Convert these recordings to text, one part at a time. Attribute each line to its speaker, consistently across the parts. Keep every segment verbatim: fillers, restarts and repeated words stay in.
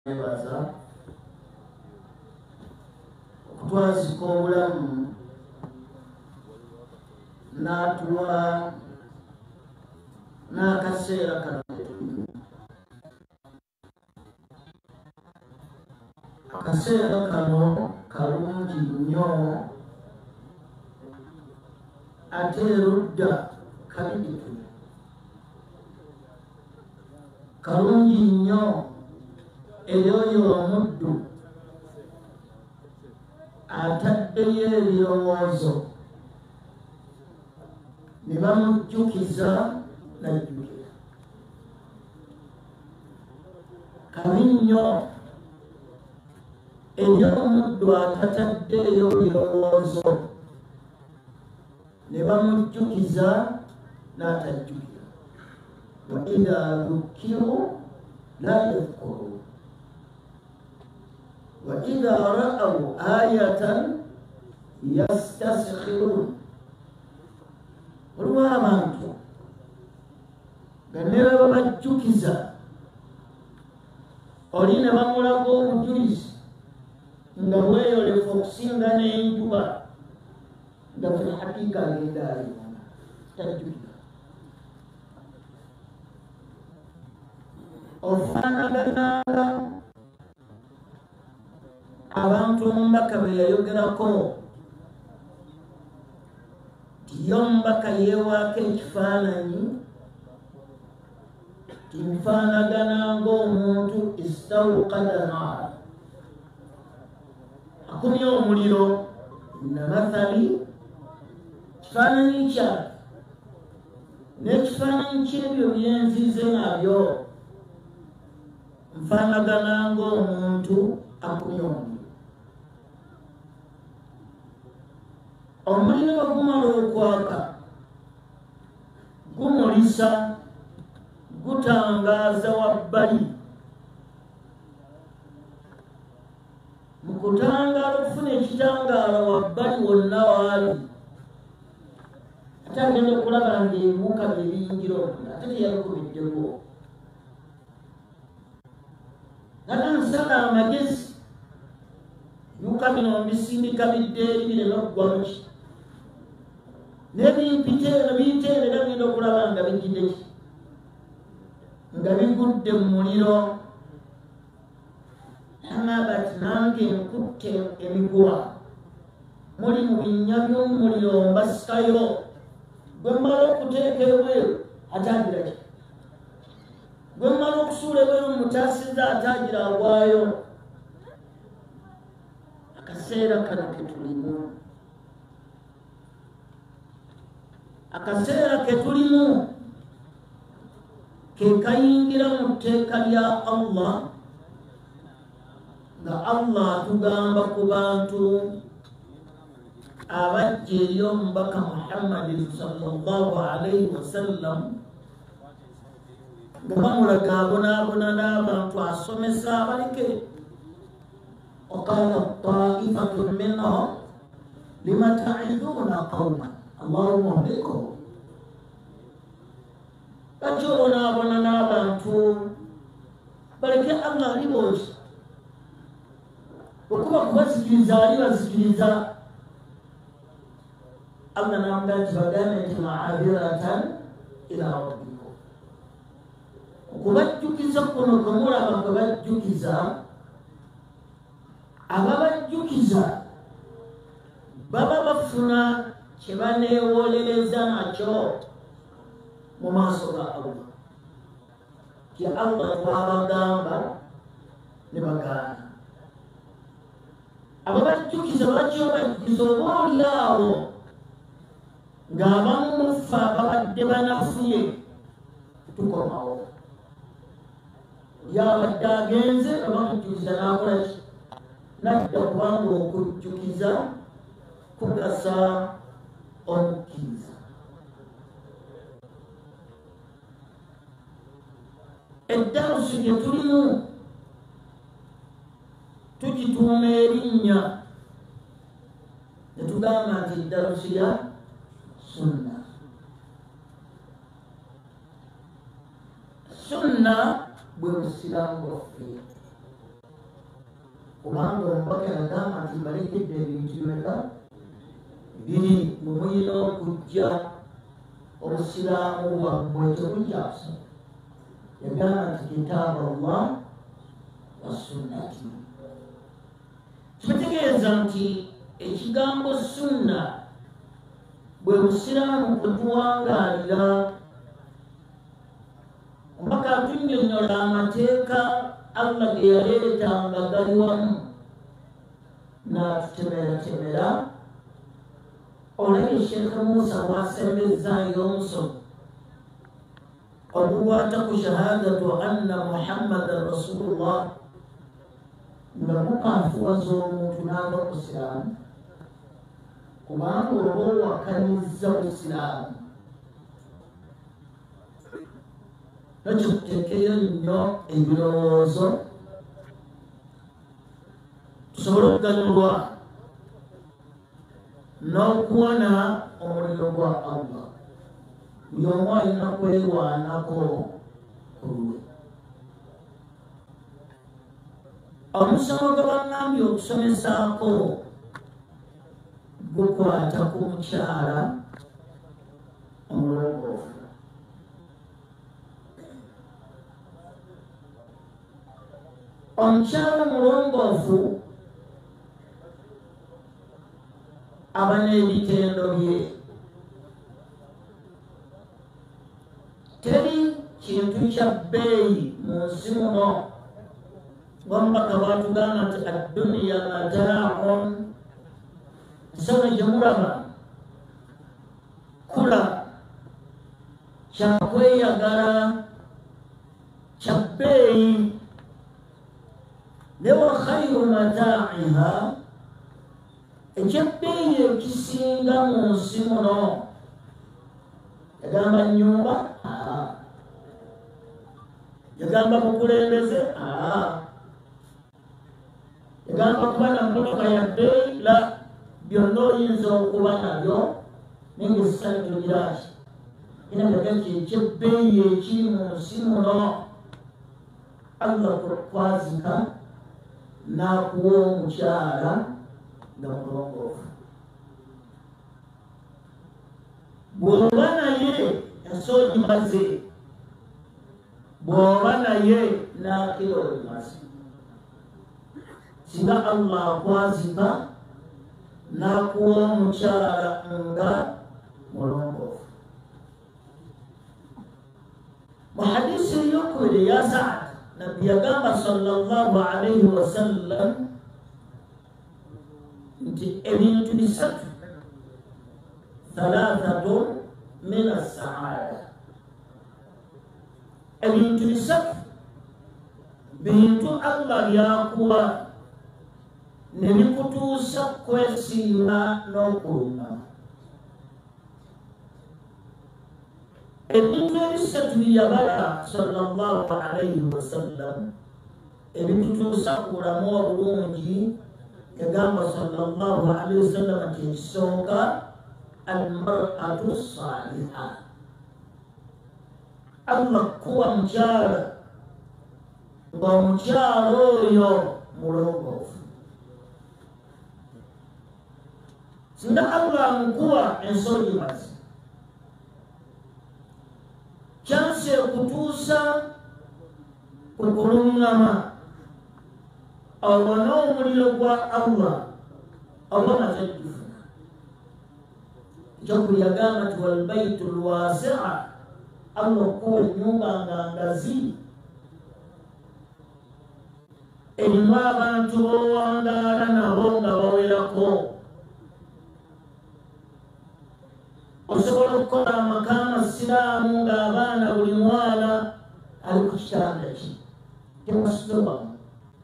Speaker 1: nebaza okutwazika obulamu n'atuwa n'akaseera kano akaseera kano kalungi nnyo ate erudda kabiritu kalungi nnyo eri oyo omuddu ataddeyo ebirowoozo ne bamujjukiza najjukira kabi nnyo eri omuddu atataddeyo birowoozo ne bamujjukiza n'atajjukira wa idha dhukiru la yadhkuru wa idha ra'aw ayatan yastaskhirun. Waliwo abantu nga ne baba bajjukiza oli ne bamulaga obujulizi nga bweyolefu okusinga n'enjuba nga fil haqiqa agenda alibona tajjukira. Ofaanagananga abantu omubaka be yayogerako tiyo omubaka yeewaako ekifaananyi tinfaanagana ng'omuntu istawqada naar akumye omuliro na mathali kifaananyi kyange n'ekifaananyi ky'ebyo byenzize nabyo nfaanagana ng'omuntu akumye omuliro. Omuliro bagumala okwaka gumulisa gutangaaza wabbali mu kutangaala okufuna ekitangaala wabbali wonna waali ate agenda okulaba nga ebiwuka bye biyingira okula ate teyabikubiddeko nanansala amagezi ebiwuka bino mbisindika bidde eri bireme okugwa muki nebimpiteeno biyiteerera bigenda okulaba nga bigiddeki nga bigudde mu muliro nangamba ti nange nkutte emiguwa muli mu binnya by'omuliro mbasikayo gwe mmala okuteeka ebweru atagira ki gwe mmala okusuula ebweru mutaasiza atagira agwayo. Akaseera kano ketulimu akaseera ketulimu ke kayingira mu tteeka lya Allah nga Allah atugamba ku bantu abajja eri omubaka Muhammadin sallallahu alaihi wasallam nga bamulaga abonaabona n'abantu asomesa abaleke وقال طائفة منهم لما تعظون قوما الله مهلكهم. bakyobonabona n'abantu baleke Allah alibozi okuba kubazikiriza alibazikiriza. Allah namga nti bagambe nti ma'adiratan ila rabbikum. Okubajjukiza kuno kwemulaba kwe bajjukiza ababajjukiza baba bafuna kye baneewolereza nakyo mu maaso ga Allah kye Allah twabagamba ne bagaana. Ababajjukiza bakyobajjukiza oba olyawo ng'abamu mufa babadde banafuye tukomawo yabadde agenze abamujjukiza n'akola ki nadda kubanga okujjukiza kugasa omukkiriza. Eddalusi lye tulimu tugituuma erinnya ne tugamba nti eddalusi lya sunna. Sunna bwe musiraamu waffe kubanga omubaka yagamba nti mbalekedde ebintu bimeka biri mwe muyina okujja obusiraamu bwammwe tebujjakusa. Yagamba nti kitaaba Allah wa sunnati. Kitegeeza nti ekigambo sunna bwe busiraamu kutuwangaalira. Omubaka atunnyonnyola amateeka Allah ge yaleetanga gali wamu n'atutemeratemera. Olabye Sheikh Musa bw'asembezaayo omusomo ogukwata ku shahadatu anna Muhammadan Rasulullah nga mukaafuwaza omuntu n'ava ku Isiraamu, kubanga oba owakanyizza Busiraamu. Nakyo tuteekeyo nnyo ebirowoozo tusobole okuganyulwa n'okuwona omuliro gwa Allah. Buli omu alina kwerwanako ku lwe. Omusomo gwe bangambye okusomesaako gukwata ku mukyala omulongoofu. Omukyala omulongoofu aba n'ebitendo bye. Teri kintu kya bbeeyi mu nsi muno. Omubaka bw'atugamba nti adduniya mataaun, nsonga gye mulaba kula, kyakweyagala, kya bbeeyi. Ne wa khayru mataa'iha, ekyebbeeyi ekisinga mu nsi muno, yagamba nnyumba, aa. Yagamba mukulembeze, aa. Yagamba kuba na mmotoka ya bbeeyi, la, byonna oyinza okuba nabyo naye ng'essali togiraki. Era yagamba ekyebbeeyi ekiri mu nsi muno, Allah kwazika n'akuwa omukyala nga mulongoofu. Bw'oba naye ensonyi maze, bw'oba naye n'akira olimaze. Singa Allah akwazika n'akuwa omukyala nga mulongoofu. Mu hadisi ey'okubiri ya Sa'd, Nabbi yagamba sallallahu alayhi wa sallam nti ebintu bisatu, thalathatun min as-sa'ada. Ebintu bisatu bintu Allah byakuwa ne bikutuusa kwesiima n'okuluma. Ebintu ebisatu byabala sallallahu alayhi wa sallam ebitutuusa ku bulamu obulungi. Yagamba sallallahu alayhi wa sallam nti ekisooka almar'atu saliha. Allah kuwa mukyala ng'omukyala oyo mulongoofu. Singa Allah amukuwa ensonyi mazi, chance okutuusa ku kulungama awona omuliro gwa Allah oba matajjufuna. Ekyokuli yagamba nti walbaitu lwasi'a, Allah okuwa ennyumba nga ngazi erimu abantu b'owangaala nabo nga bawerako. Osobola okukola amaka amasiraamu ng'abaana buli mwana ali ku kitanda ki tebasulamu,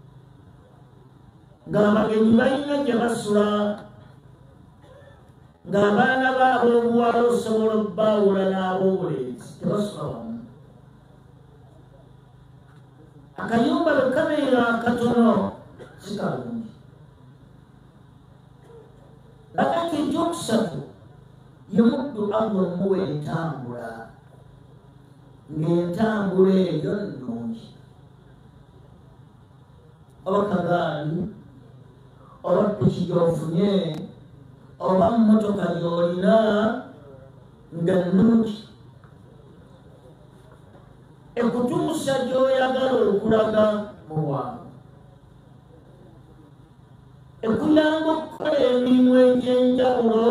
Speaker 1: ng'abagenyi balina gye basula, ng'abaana b'ab'obuwala osobola obbaawula n'ab'obulenzi tebasula wamu. Akayumba bwe kabeera akatono si kalungi. Kakati ekyokusatu ye muddu Allah omuwa entambula, ng'entambula eyo nnungi. Oba kagaali oba piki gy'ofunye oba mmotoka gy'olina nga nnungi ekutuusa gy'oyagala okulaga mu bwangu, ekuyamba okukola emirimu egy'enjawulo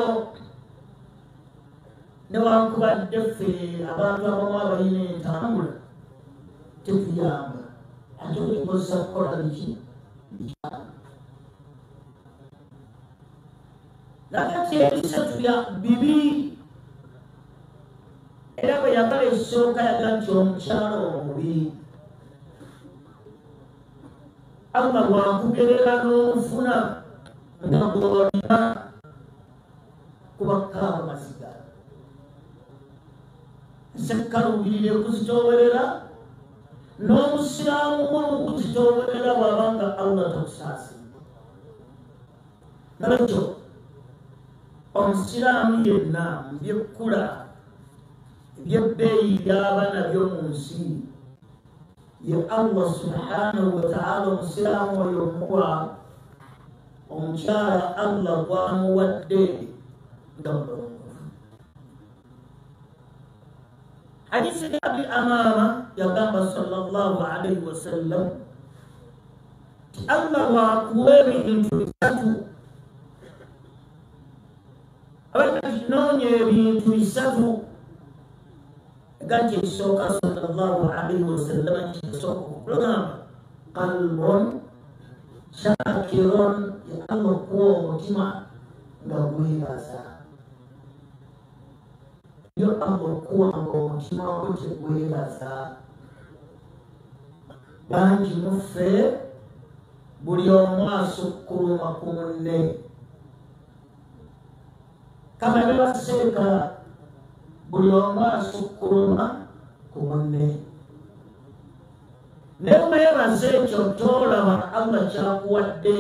Speaker 1: newankubadde ffe abantu abamu abalina entambula tetuyamba ate okikozesa kukola biki nakati ebisatu bya bibiri era bwe yagala ekisooka yaga nti omukyalo omubi Allah bwakugerera n'omufuna nga gwolina kubakkaaba maziga sekkalubirire kuzitoowerera n'omusiraamu mu kuzitoowerera bw'abanga Allah takusaasira. Nalekyo omusiraamu yenna mu byekkula ebyebbeeyi by'aba nabyo mu nsi ye Allah subhanahu wa ta'ala omusiraamu oyo omuwa omukyala Allah gwamuwadde nga mulongo. Hadisi ya Abi Amama yagamba sallallahu alayhi wa sallam Allah waakuwa ebintu bisatu abakinoonye ebintu bisatu gati ekisooka sallallahu alayhi wa sallam ekisooka okulagamba qalbun shakirun ya Allah okuwa omutima nga gwebaza yo Allah okuwa omutima gwo tegwebaza. Bangi muffe buli omu asukkuluma ku munne kama bebaseeka buli omu asukkuluma ku munne naye omeyebaza ekyo toolaba Allah kyakuwadde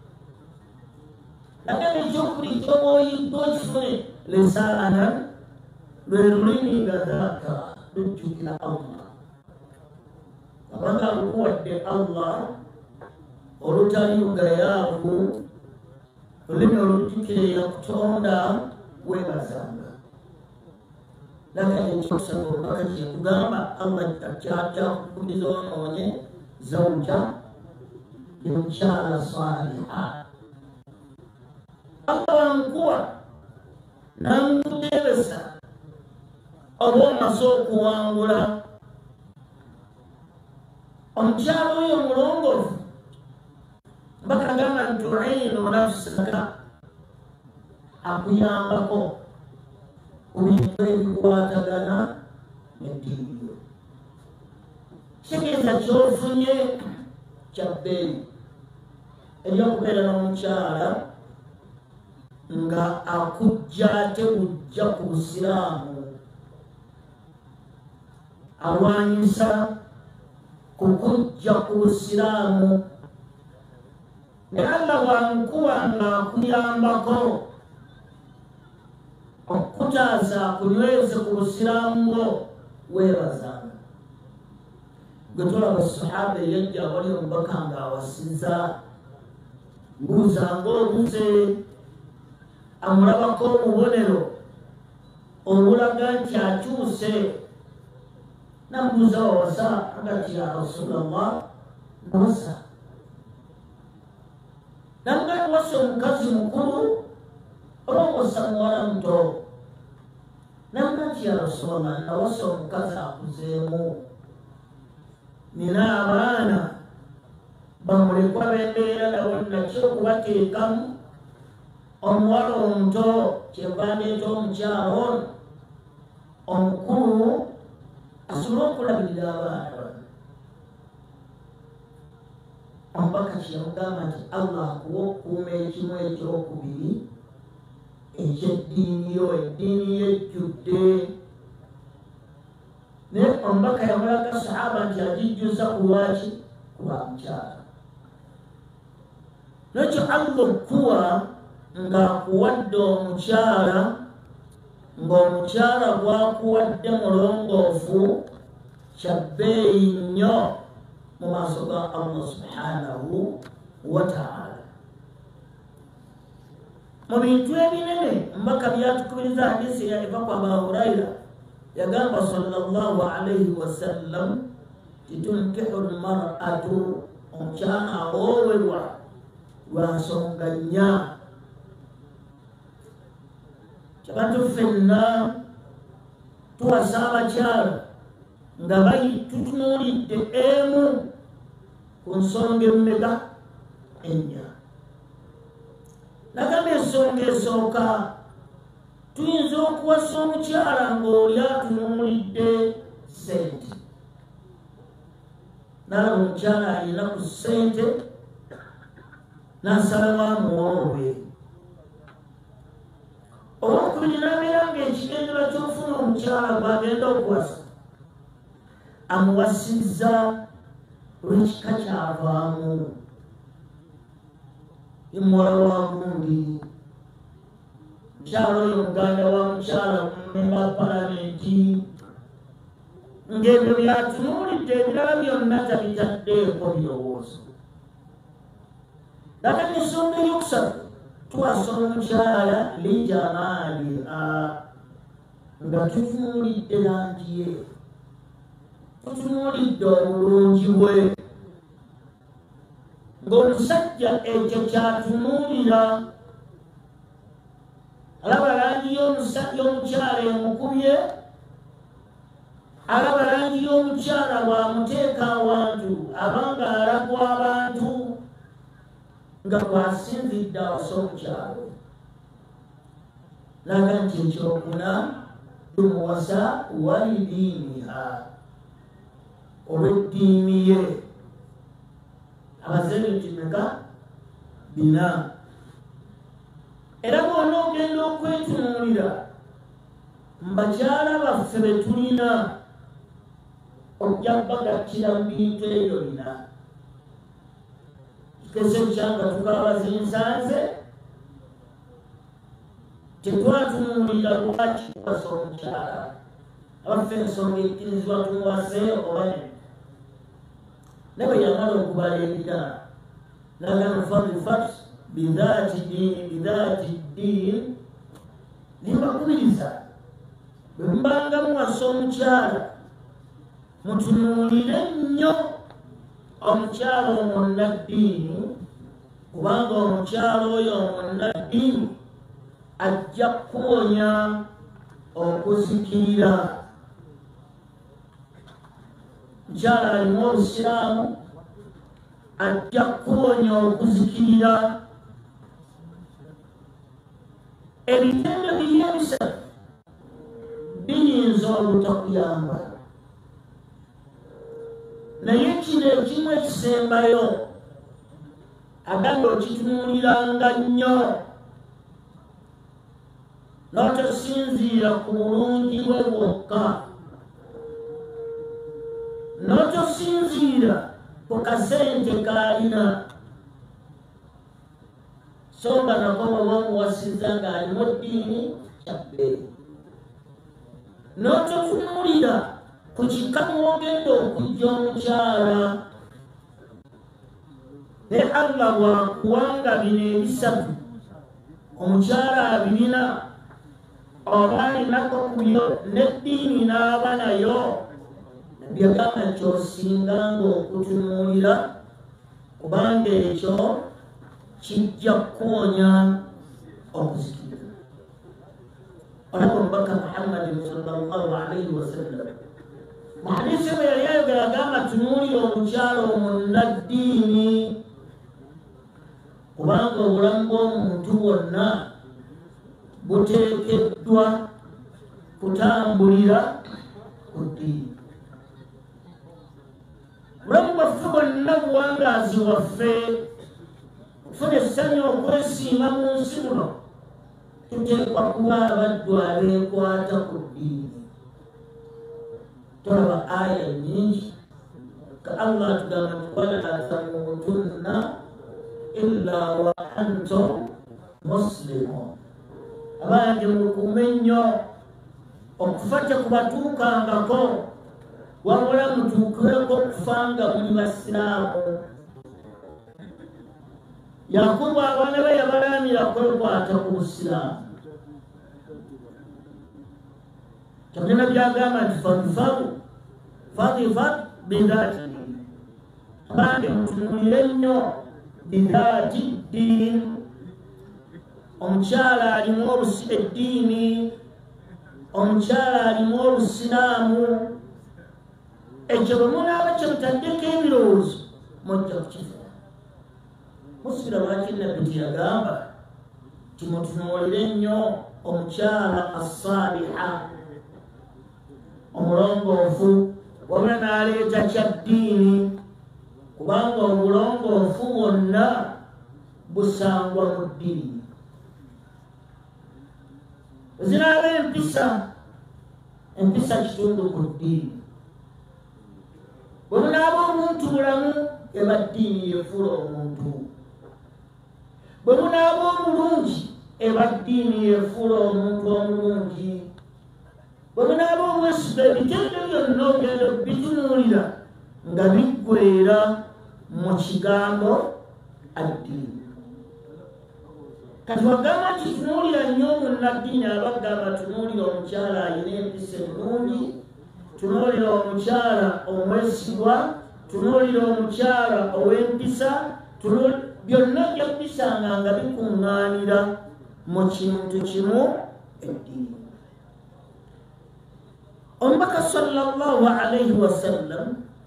Speaker 1: naye ekyokuli kyobaoyiddwa okifune lisaana lwe lulimi nga daaka lujjukira Allah abanga lukuwadde Allah olutali lugayaavu olulimi olujjukira kutonda webazanga lakini ekyokusaba omubaka kyekugamba Allah kyakyakukuliza onoonye zawja yomukyala saliha Allah wankuwa namukutebesa oba omaze okuwangula omukyala oyo omulongoofu bakagamba nti tuinu nafsaka akuyambako ku bintu ebikwatagana neddiini yo kitegeeza kyofunye kya bbeeyi ebyokubeera n'omukyala nga akujja ate bujja ku busiraamu alwanyisa kukujja ku busiraamu ne Allah wankuwa nga akuyambako okutaasa akunyweze ku busiraamu bwo weebazanga. Gwe tulaba sahaba eyajja wali omubaka nga awasiza mbuuza ng'obuze amulabako obubonero obulaga nti akyuse namubuuza wawasa agati ya Rasulallah nawasa nanga wasa omukazi mukulu oba wasa muwala muto nangati ya Rasulallah nawasa omukazi akuzeemu nina abaana bamulekwa bembeera nabo nakyo okubateekamu omuwala omuto kyebandeeta omukyalo ono omukulu asobole okulabirira abaana bano. Omubaka kyeyamugamba nti Allah akuwa okukuuma ekimu ekyokubiri ekyeddiini yo eddiini yo ejjudde naye omubaka yamulaga sahaba nti agijjuza ku lwaki kuba mukyala nekyo Allah okuwa ng'akuwadde omukyala ng'omukyala gwakuwadde mulongoofu kya bbeeyi nnyo mu maaso ga Allah subhanahu wa ta'ala. mu bintu ebinene mbaka byatukubiriza hadisi ya eva kwa Abu Huraira yagamba sallallahu alayhi wasallam titunkihu almar'atu omukyala awoowebwa lwa nsonga nnya. Abantu ffenna tuwasa abakyala nga bayitutunuulidde emu ku nsonga emmeka ennya. Nagamba ensonga esooka tuyinza okuwasa omukyala ng'oli atunuulidde ssente, nalaba omukyala alina ku ssente n'asalawo amuwoobe. Owokubiri n'abeera ng'ekigendera ky'ofuna omukyala gw'agenda okuwasa amuwasizza olw'ekika kyavaamu. Ye muwala wa gundi, mukyala oyo muganda wa mukyala mmemba palamenti, ng'ebyo byatunuulidde ebirala byonna tabitaddeeko birowoozo. Data n'ensonga ey'okusatu tuwasa omukyala lijamaaliha nga tutunuulidde langi ye, tutunuulidde obulungi bwe. Ng'omusajja ekyo kyatunuulira, alaba langi y'omukyala emukubye, alaba langi y'omukyala bw'amuteeka awantu abanga alagwa abantu nga bw'asinzidde awasa omukyalo. Laga nti ekyokuna tumuwasa walidiiniha, olw'eddiini ye. Abazembe kimeka bina. Era bw'ona ogenda okwetunuulira mu bakyala baffe be tulina, ojja bagattira mu bintu ebyo bina. Kese kyanga tukaaba zinsanze tetwatunuulira lwaki tuwasa omukyala. Abaffe ensonga ekkirizibwa tumuwase oba ne naye yamala okubala ebirala nagamba fadfat bidhaati ddiini bidhaati ddiini. Nimbakubiriza bwe mubanga muwasa omukyala mutunuulire nnyo omukyala omunnaddiini, kubanga omukyala oyo omunnaddiini ajja kuwonya okuzikirira. Mukyala alimu obusiraamu ajja kuwonya okuzikirira. Ebitendo biri ebisatu biyinza obutakuyamba, naye kino ekimu ekisembayo agamba okitunuuliranga nnyo n'otosinziira ku bulungi bwe bwokka, n'otosinziira ku kasente k'alina, so nga nako bwe bamuwasizza ng'alimu ddiini kyabbeeyi, n'ototunuulira ku kika mwogenda okujja omukyala. Ne Allah bwakuwanga bino ebisatu omukyala abirina oba alinako kubyo n'eddiini n'aba nayo, byagamba nti osinganga okutunuulira, kubanga ekyo kijja kuwonya okuzikirira. Olaba omubaka Muhammadin sallallahu alayhi wasallam mu hadisi bwe yali ayogera agamba tunuulira omukyala omunnaddiini, kubanga obulamu bw'omuntu bwonna buteekeddwa kutambulira ku ddiini. Obulamu bwaffe bwonna buwangaazi waffe, okufuna essanyu okwesiima mu nsi muno, tuteekwa kuba abaddu abeekwata ku ddiini. Tulaba aya nyingi ka Allah tugamba nti wala tamutunna illa wa antum muslimun. Abange mukuume nnyo okufa tekubatuukangako, wabula mutuukireko okufa nga muli basiraamu. Yakubu abaana be yabalamira kwekwata ku Busiraamu. Kyonna byagamba nti fadfaru fadfar bidhaati abange mutunulire nnyo bidhaati ddiini. Omukyala alimu eddiini, omukyala alimu Obusiraamu. Ekyo bwe munaaba kye mutaddeko ebirowoozo mujja kukifa. Musira lwaki nabbi teyagamba ti mutunuulire nnyo omukyala assaaliha omulongoofu, wabula n'aleeta kyaddiini, kubanga obulongoofu bwonna busangwa mu ddiini. Zinaaba empisa, empisa kitundu ku ddiini. Bwe munaaba omuntu bulamu eba ddiini yefuula omuntu. Bwe munaaba omulungi eba ddiini yefuula omuntu omulungi. Bwe munaaba omwesiga ebitendo byonna ogenda bitunuulira nga biggweera mu kigambo addiini. Kati wagamba nti tunuulira nnyo omunnaddiini abagamba tunuulira omukyala alina empisa ennungi, tunuulira omukyala omwesigwa, tunuulira omukyala ow'empisa, byonna ojja kubisanga nga bikuŋŋaanira mu kintu kimu eddiini. Omubaka sallallahu alayhi wasallam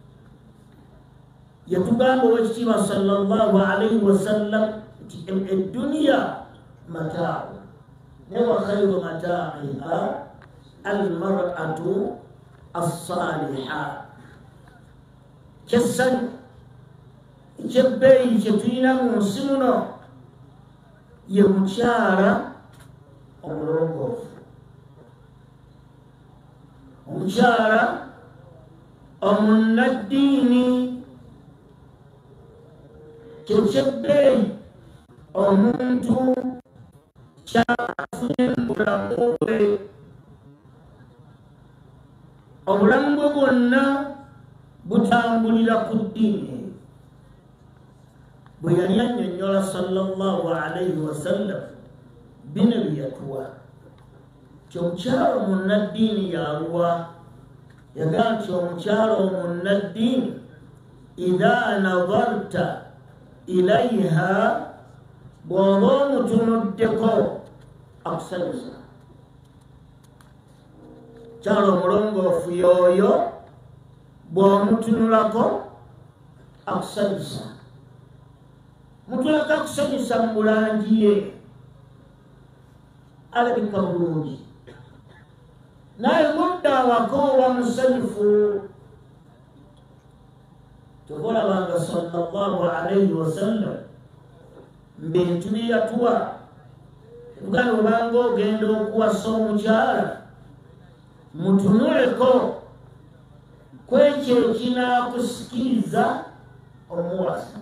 Speaker 1: yatugamba owekitiibwa sallallahu alayhi wasallam nti edduniya mataa'u ne wa khayru mataa'iha almar'atu assaaliha. Kyessanyu ekyebbeeyi kye tulina mu nsi muno ye mukyala omulongoofu, omukyala omunnaddiini. Kye kyebbeeyi omuntu kyafunye mu bulamu bwe. Obulamu bwe bwonna butambulira ku ddiini. Bwe yali annyonnyola sallallahu alayhi wasallam bino bye yatuwa nti omukyala omunnaddiini yaluwa. Yagamba nti omukyala omunnaddiini idha nadarta ilaiha, bw'oba omutunuddeko akusanyusa. Mukyala omulongoofu y'oyo bw'omutunulako akusanyusa. Mutulako akusanyusa mu bulangi ye, alabika bulungi, naye mudda awaka owa musanyufu. Tukolabanga sallallahu alayhi wasallam mbintu bye yatuwa. Tugana obanga ogenda okuwasa omukyala mutunuleko kwekyo ekinaakusikiriza omuwasa.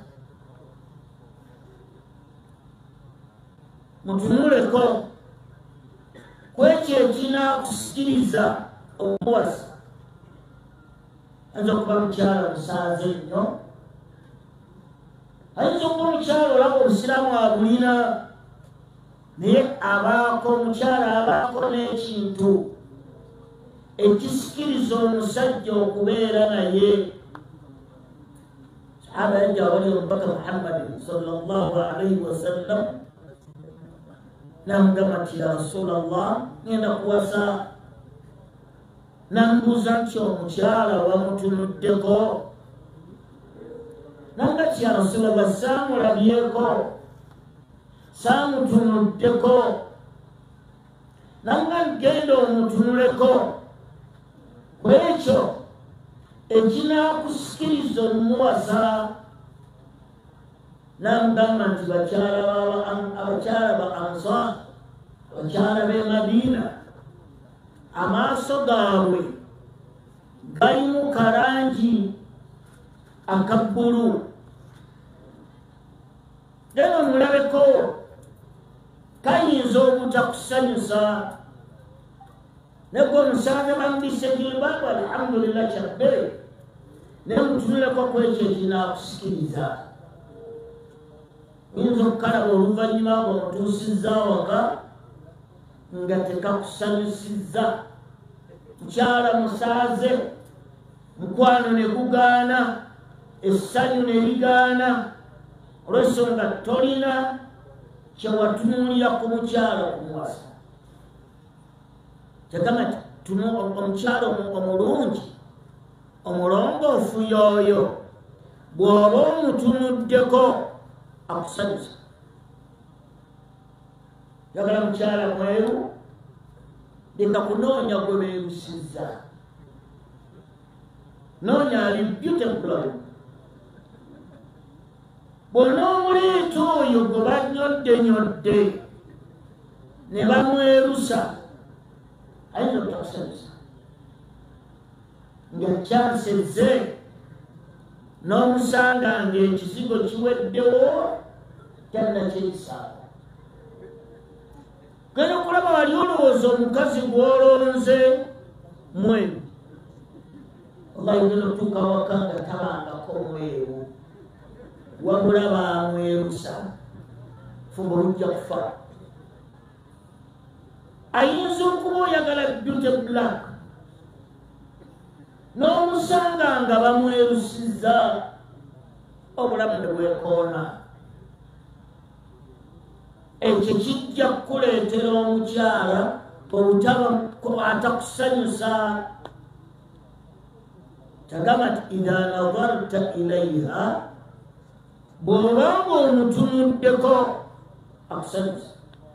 Speaker 1: Mutunuleko kwekyo ekinaakusikiriza omuwasa. Ayinza okuba mukyala musaaze nnyo, ayinza okuba omukyala olaba Obusiraamu abulina, naye abaako omukyala abaako n'ekintu ekisikiriza omusajja okubeera naye. Sahaba yajja awali omubaka Muhammadin sallallahu alayhi wasallam namugamba nti ya Rasulallah, ngenda kuwasa. Nambuuza nti omukyala wamutunuddeko? Nanga ti ya Rasulallah, saamulabyeko, saamutunuddeko. Nanga genda omutunuleko kwekyo ekinaakusikiriza omuwasa. Namugamba nti abakyala ba Ansar, abakyala b'e Madiina, amaaso gaabwe galimu kalangi akabbulu. Genda omulabeko, kayinza obutakusanyusa. Negwe omusanze bamubise jilbaabu, alhamdulillah, kyabbere, naye mutunuleko kwekyo ekinaakusikiriza. oyinza okukalaba oluvannyuma ng'omutuusizza waka nga tekakusanyusizza. Mukyala musaaze, mukwano ne gugaana, essanyu ne ligaana, olw'ensonga tolina kyewatunuulira ku mukyala okumuwasa. Tegamba nti omukyala omulungi omulongoofu y'oyo bw'oba omutunuddeko akusanyusa. Yagala mukyala mweru, leka kunoonya gwe beerusizza. Noonya ali beautiful. Bw'onoomuleeta oyo gwe bannyodde nyodde ne bamwerusa, ayinza obutakusanyusa. Ng'akyasezze n'omusanga ng'ekizigo kiweddewo tannakyeyisaako. Genda okulaba wali olowooza omukazi gw'olonze mweru, wallahi genda otuuka waka nga tabangako mweru, wabula bamwerusa, fumba olujja kufa. Ayinza okuba oyagala beauty black n'omusanga nga bamwerusizza, obulamu ne bwekoona. Ekyo kijja kukuleetera omukyala obutaba atakusanyusa. Tagamba nti idha nadarta ilaiha, bw'oba ng'omutunuddeko akusanyusa.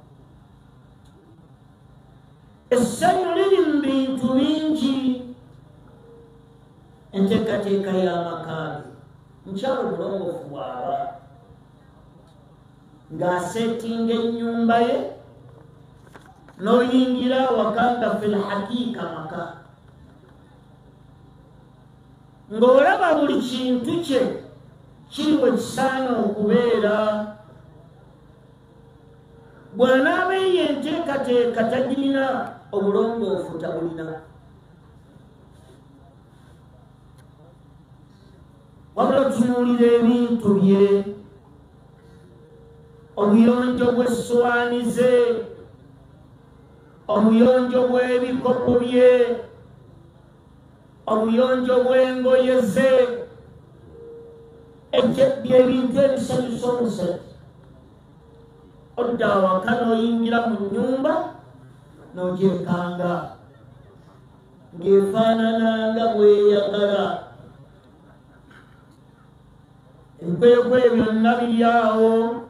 Speaker 1: Essanyu liri mu bintu bingi. Enteekateeka y'amakaabi, mukyala omulongoofu bw'aba ng'aseetinga ennyumba ye, n'oyingira awaka nga fil hakiika maka, ng'olaba buli kintu kye kiri bwe kisaana okubeera. Bw'anaaba eyo enteekateeka tagirina, obulongoofu tabulina. Wabula otunuulira ebintu bye, obuyonjo bw'essowaani ze, obuyonjo bw'ebikopo bye, obuyonjo bw'engoye ze, byebintu ebisanyusa omusajja. Odda awaka n'oyingira mu nnyumba n'ogyekanga ng'efaanana nga bweyagala. Ebikwekwe byonna biri awo.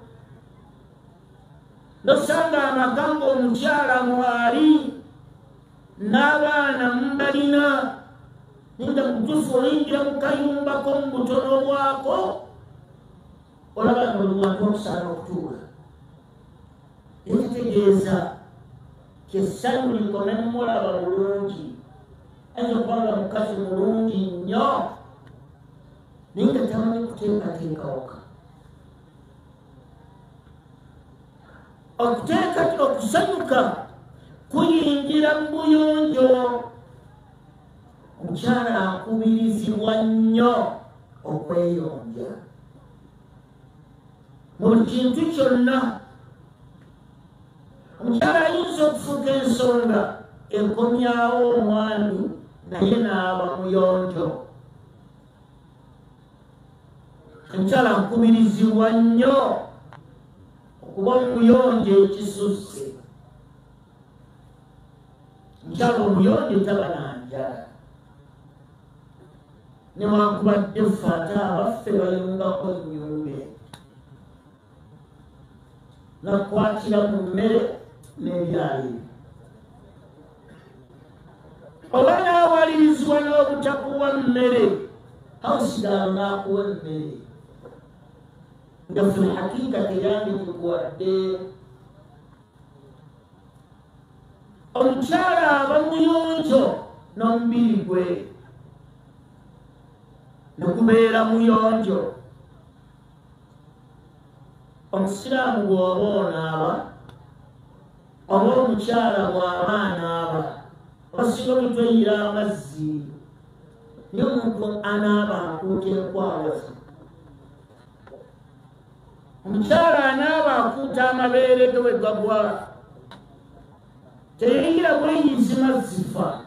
Speaker 1: Nosanga amaka ng'omukyala mwali n'abaana mubalina, ninga mutuufu oyingira mu kayumbako mu butono bwako, olaba nga buli wantu okusaana okutuula. Ekitegeeza kyessanyu likome mumulaba bulungi. Ayinza okubanga mukazi mulungi nnyo naye nga tamanyi kuteekateeka waka. Okuteeka okusanyuka kuyingira mu buyonjo. Omukyala akubirizibwa nnyo okweyonja mu buli kintu kyonna. Omukyala ayinza okufuuka ensonga enkomyawo omwami naye n'aba muyonjo. Omukyala akubirizibwa nnyo okuba omuyonjo ekisusse. Omukyala omuyonjo taba na njala, newankubadde ffe ate abaffe bayungako ennyumba nakwatira mu mmere n'ebyaliiro. Oba naawalirizibwa n'obutakuwa mmere, hawusigalo n'akuwa emmere nga fil hakiika teyandikuwadde. Omukyala aba muyonjo n'omubiri gwe ne gubeera muyonjo. Omusiraamu bw'oba onaaba, oba omukyala bw'aba anaaba, osinga obutweyira amazzi, naye omuntu anaaba akuuta enkwawa ze. omukyala anaaba akuuta amabeere ge bwe gagwa teyingira bweyinzi mazzifa.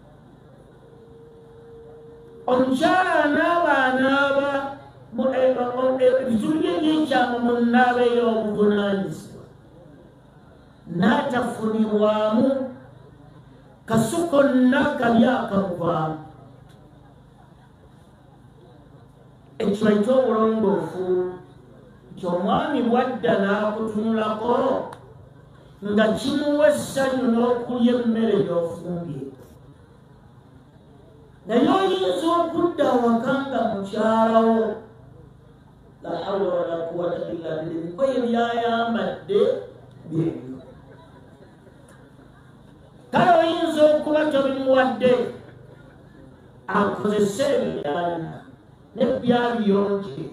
Speaker 1: Omukyala anaaba anaaba ebizulu bye byekyama mu nnaaba ey'obuvunaanyizibwa n'atafunibwamu kasu konna kabi akamuvaamu. Ekyo bayita obulongoofu nti omwami bwadda n'akutunulako nga kimuwa essanyu n'okulya emmere gy'ofumbye. Naye oyinza okudda awaka nga mukyalawo la hawla wala quwwata illa billah, ebikoye byayambadde byebyo. Kale oyinza okuba tobimuwadde akozese ebyalina n'ebyabiyonje.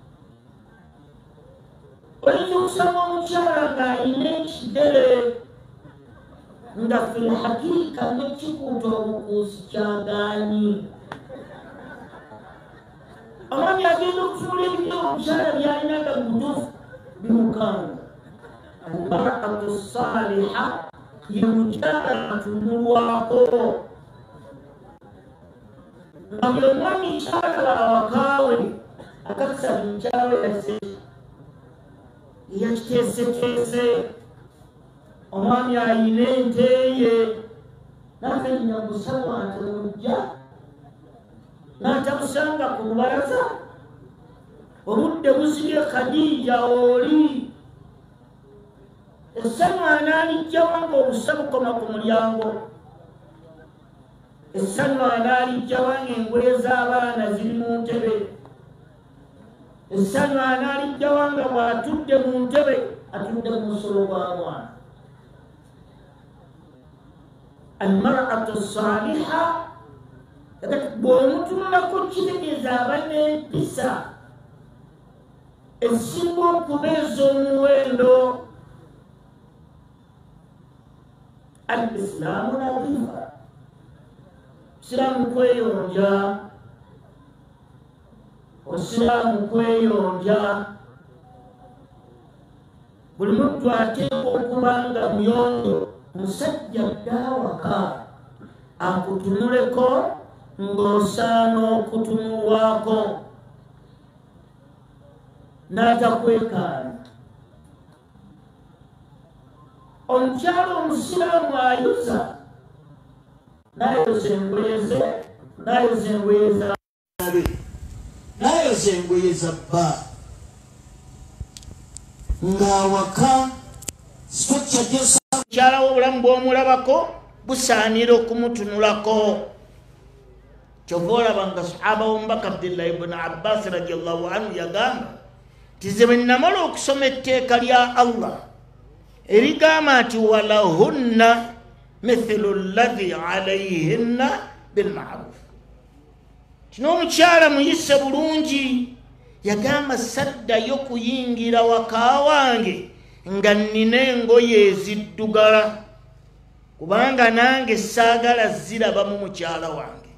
Speaker 1: Oyinza okusanga omukyala ng'alina ekidere nga fil hakiika n'ekikuuta obukuusi kyagaanyi. Omwami agenda okutunula ebyo omukyala byalina nga butuufu bimukanga. Almar'atu saaliha ye mukyala atunulwako. Nga buli omwami kyala awakaawe akakisaba mukyala we yase yakiteeseteese. Omwami ayina ente ye n'afennya busabwa nti mujja n'atamusanga ku lubalaza. Obudde buzibye Khadija oli. Essanyu anaalijjawa ng'obusa bukoma ku mulyango. Essanyu anaalijjawa ng'engoye z'abaana ziri mu ntebe. Essanyu anaalijjawa nga bw'atudde mu ntebe atudde mu musolo gwa mwana. Almar'atu saaliha bw'omutunulako kitegeeza aba n'empisa esinga okuba ez'omuwendo. Al-Islaamu nadiifa, Isiraamu kweyonja, Osiraamu kweyonja. Buli muntu ateekwa okuba nga muyonjo. Musajja ddawaka akutunuleko ng'osaana okutunulwako n'atakwekaana. Omukyala omusiraamu ayuza n'ayoza engoye ze, n'ayoza engoye z'abe, n'ayoza engoye za bba ng'awaka structure gy'osa mukyala w'obulamu bw'omulabako busaanira okumutunulako. Kyova olaba nga sahaba w'omubaka Abdullah ibn Abbas radiyallahu anhu yagamba nti ze bwe namala okusoma etteeka lya Allah erigamba nti walahunna mithlu alladhi alayhinna bilma'ruf, kino omukyala muyise bulungi. Yagamba saddayo kuyingira waka wange nga nnina engoye eziddugala, kubanga nange saagala ziraba mu mukyala wange.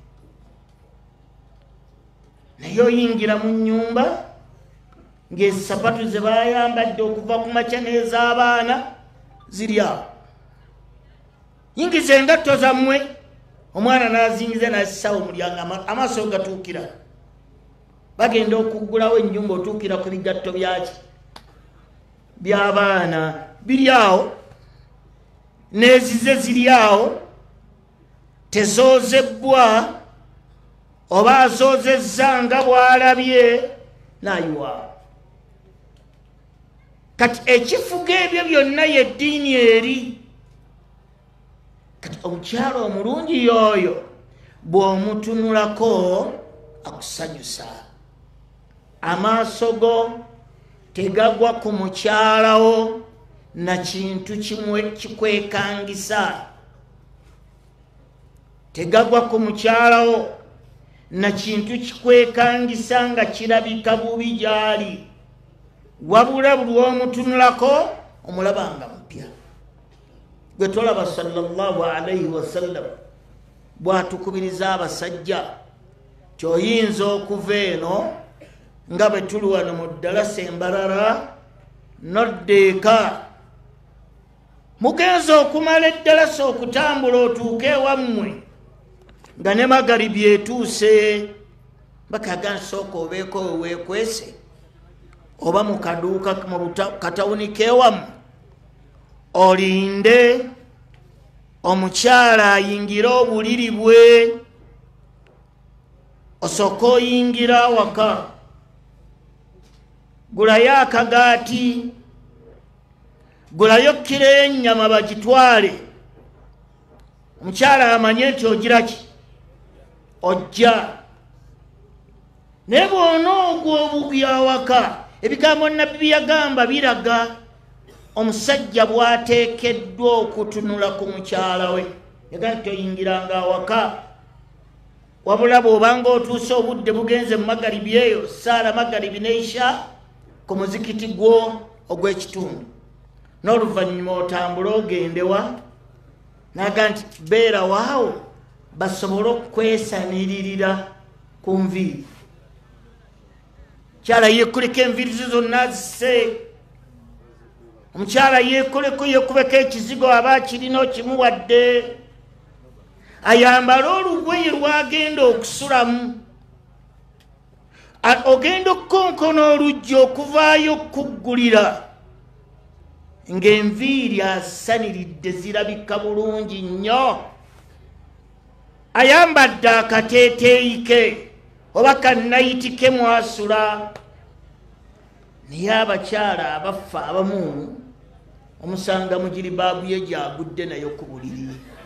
Speaker 1: Naye oyingira mu nnyumba ng'esapatu ze bayambadde okuva ku makya n'ez'abaana ziri awo. Yingiza engatto zammwe, omwana n'azingiza n'azissawo omulyango amaaso gatuukira. Bagenda okuggulawo ennyumba otuukira ku bigatto byaki by'abaana biri awo, n'ezize ziri awo tezoozebbwa oba azoozezza nga bw'alabye n'ayiwaawo. Kati ekifuga ebyo byonna y'eddiini eri. Kati omukyala omulungi y'oyo bw'omutunulako akusanyusa. Amaaso go tegagwa ku mukyalawo na kintu kimwe kikwekangisa. Tegagwa ku mukyalawo na kintu kikwekangisa nga kirabika bubi gyali. Wabula buli omutunulako omulabanga mupya. Gwe tolaba sallallahu alayhi wasallam bw'atukubiriza abasajja kyoyinza okuva eno nga bwe tuli wano mu ddalasa embalala noddeeka mugenza okumala eddala okutambula otuuke ewammwe nga ne magaribi etuuse bakaga nsooka obeeko weweekwese oba mu kaduuka mu katawuni keewammwe olinde omukyala ayingira obuliri bwe osooka oyingira awaka gulayo akagaati gulayo kiro y'ennyama bagitwale omukyala amanye nti ogira ki ojja naye bw'onoogwa obubyawaka ebigambo nabbi byagamba biraga omusajja bw'ateekeddwa okutunula ku mukyala we yaga nti oyingiranga awaka wabula bw'obanga otuuse obudde bugenze mu magaribi eyo saala magaribi neisha ku muzikiti gwo ogw'ekitundu n'oluvannyuma otambule ogendewa naga nti beera waawo basobole okwesaniririra ku nviiri omukyala yeekuleko enviiri ze zonna azise omukyala yeekoleko yeekubeko ekizigo aba kirina okimuwadde ayambale olugoye lwagenda okusulamu ogenda okukonkona oluggi okuvaayo okuggulira ng'enviiri asaniridde zirabika bulungi nnyo ayambadde akateeteeyi ke oba kannayiti ke mwasula naye abakyala abaffe abamu omusanga mugiribaabu ye gyagudde nayo ku buliri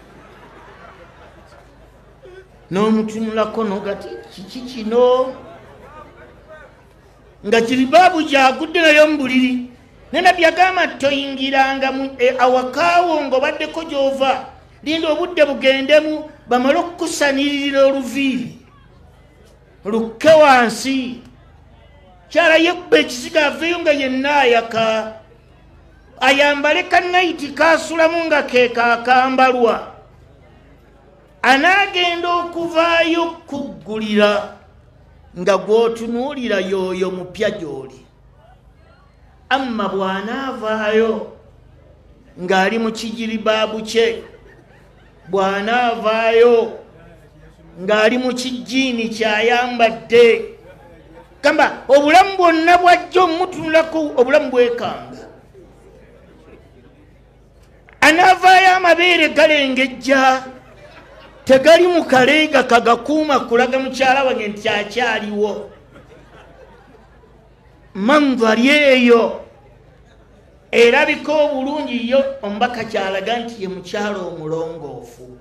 Speaker 1: n'omutunulako nogati kiki kino nga giribaabu gyagudde nayo mu buliri nena byagamba toyingiranga awakaawo ng'obaddeko gy'ova linda obudde bugendemu bamale okukusanirira oluviiri lukke wansi kyala yekkuba ekiziga aveeyo nga yenna ayaka ayambale kannayiti kaasulamu nga ke kaakambalwa anaagenda okuvaayo okuggulira nga gw'otunuulira y'oyo mupya gy'oli amma bw'anaavaayo ng'ali mu kijiribaabu kye bw'anaavaayo ng'ali mu kijiini kyayambadde gamba obulamu bwonna bwajja omutunulako obulamu bwekanga anaavaayo amabeere galengejja tegali mu kaleega kagakuuma kulaga mukyala wange nti akyaliwo manvari eyo erabika obulungi yo omubaka kyalaga nti ye mukyala omulongoofu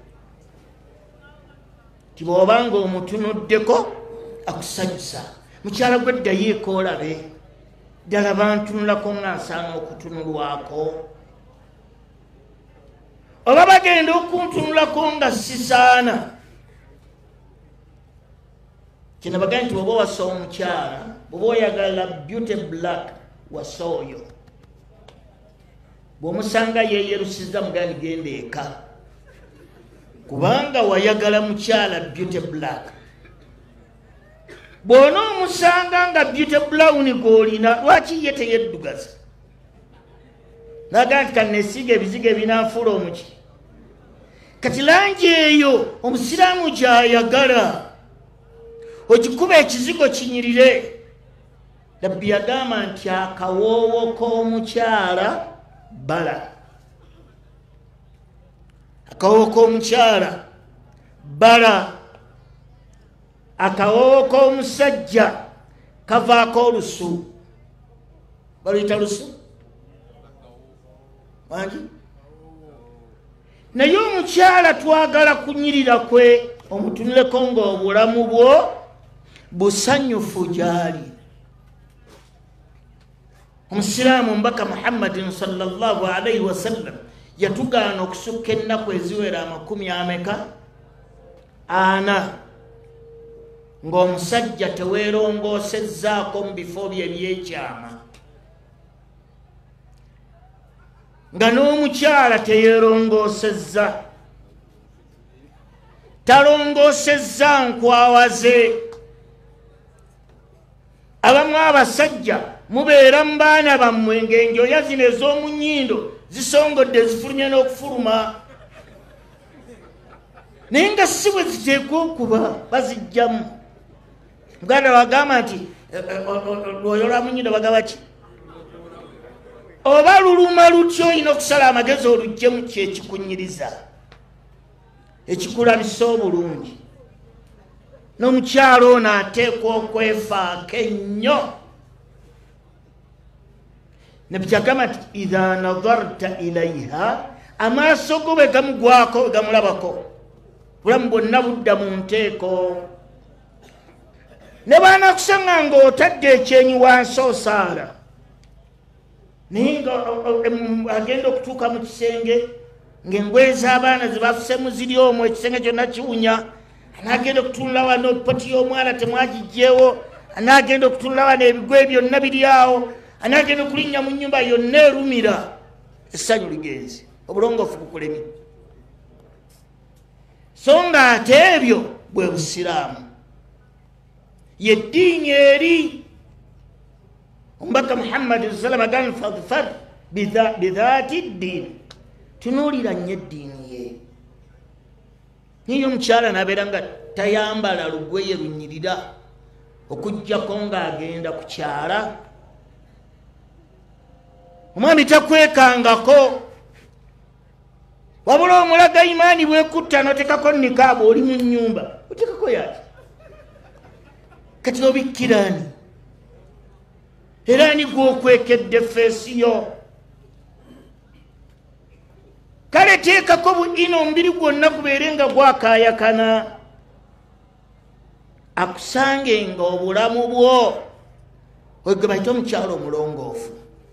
Speaker 1: ti bw'obanga omutunuddeko akusanyusa mukyala gwe ddayo ekoolabe ddala bantunulako nga nsaana okutunulwako oba bagenda okuntunulako nga sisaana kino bagamba nti bw'oba wasa omukyala bw'oba oyagala beauty black wasa oyo bw'omusanga yeeyerusiza mugandi genda eka kubanga wayagala mukyala beauty black bw'ona omusanga nga beauty brown gw'olina lwaki ye teyeddugaza naga nti kanneesiiga ebizigo ebinanfuula omuki kati langi eyo omusiraamu gy'ayagala ogikuba ekizigo kinyirire labbi yagamba nti akawoowo k'omukyala bala akawoowo k'omukyala bala akawoowo k'omusajja kavaako olusu baluyita lusu wangi naye omukyala twagala kunyirira kwe omutunuleko ng'obulamu bwo busanyufu gyali omusiraamu mbaka muhammadin sallallahu alaihi wasallam yatugaana okusukka ennaku eziwera amakumi ameka ana ng'omusajja teweerongoosezzaako mu bifo bye ebyekyama nga n'omukyala teyeerongoosezza talongoosezza nkwawa ze abamu abasajja mubeera mu baana bammwe ng'enjoya zino ez'omu nnyindo zisongodde zifulumye n'okufuluma naye nga si bwe ziteekwa okuba bazijjamu. Muganda bagamba nti lwoyo lwa mu nnyindo bagaba ki? Oba luluma lutyo olina okusala amagezi oluggyemu kyekikunyiriza ekikulabisa obulungi. N'omukyalo ono ateekwa okwefaako ennyo. Nabbi agamba nti idha nadarta ilaiha, amaaso go bwe gamugwako bwe gamulabako bulamu bwonna budda mu nteeko. Ne baanakusanga ng'otadde ekyenyi wansi osaala naye ng'agenda okutuuka mu kisenge ng'engoye z'abaana ze bafusemu ziri omwo, ekisenge kyonna kiwunya, anaagenda okutunula wano epoti y'omwana temwagiggyeewo, anaagenda okutunula wano ebigoye byonna biri awo, anaagenda okulinnya mu nnyumba yonna erumira, essanyu ligenzi, obulongoofu bukulemye. So nga ate ebyo bwe busiraamu, ye ddiini eri. Omubaka Muhammad sallam agamba fadfar bidhaati ddiini, tunuulira nnyo eddiini ye. Niyo omukyala n'abeera nga tayambala lugoye lunyirira okuggyako ng'agenda ku kyala, omwami takwekangako, wabula omulaga imaani bwekutta n'otekako nikaabu oli mu nnyumba, otekako yaki? Kati obikkiraani era ni gw'okwekedde feesi yo. Kale teekako buino omubiri gwonna gubeere nga gwakaayakana, akusange nga obulamu bwo wegwe bayita omukyalo omulongoofu.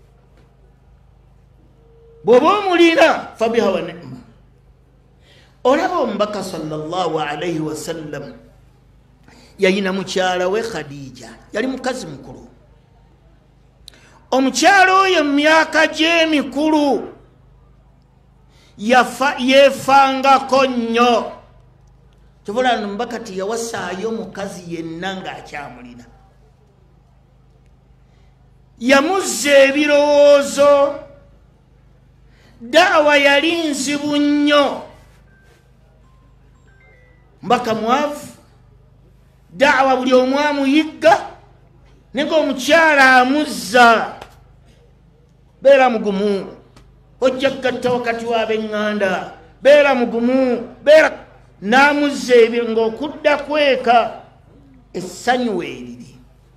Speaker 1: Bw'oba omulina fabiha wa ni'ma. Olaba omubaka sallallahu alayhi wa sallam yayina mukyala we Khadija, yali mukazi mukulu. Omukyala oyo mu myaka gye mikulu yeefangako nnyo, kibula nomubaka tiyawasaayo mukazi yenna ng'akyamulina. Yamuzza ebirowoozo, daawa yali nzibu nnyo, mbaka mwavu, daawa buli omu amuyigga, nenga omukyala amuzza. Beera mugumu, ojja kugatta wakati w'ab'eŋŋanda, beera mugumu, beera n'amuzza ebyo ng'okudda kweka essanyu weeriri.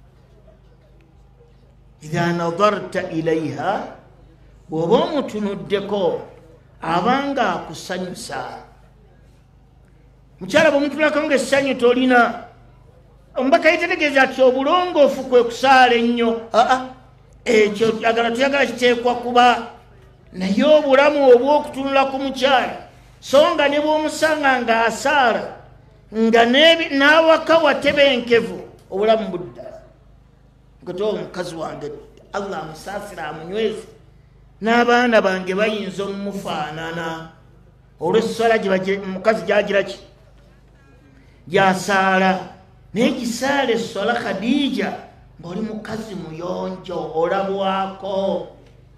Speaker 1: Idha nadarta ilaiha, bw'oba omutunuddeko abanga akusanyusa. Mukyala bw'omutunulako ng'essanyu tolina, omubaka yetegeeza ati obulongoofu kwe kusaala ennyo. Aa ekyo agala tuyagala kiteekwa kuba, naye obulamu obw'okutunula ku mukyala, so nga ne bw'omusanga ng'asaala nga n'awaka watebenkevu, obulamu budda. Ngatowa omukazi wange Allah amusaasira amunyweze, n'abaana bange bayinza omumufaanana olw'essala mukazi gyagira ki gyasaala, naye gisaala essala Khadija ng'oli mukazi muyonjo, olabwako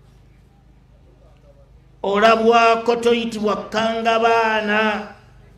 Speaker 1: olabwako, toyitibwa kanga baana.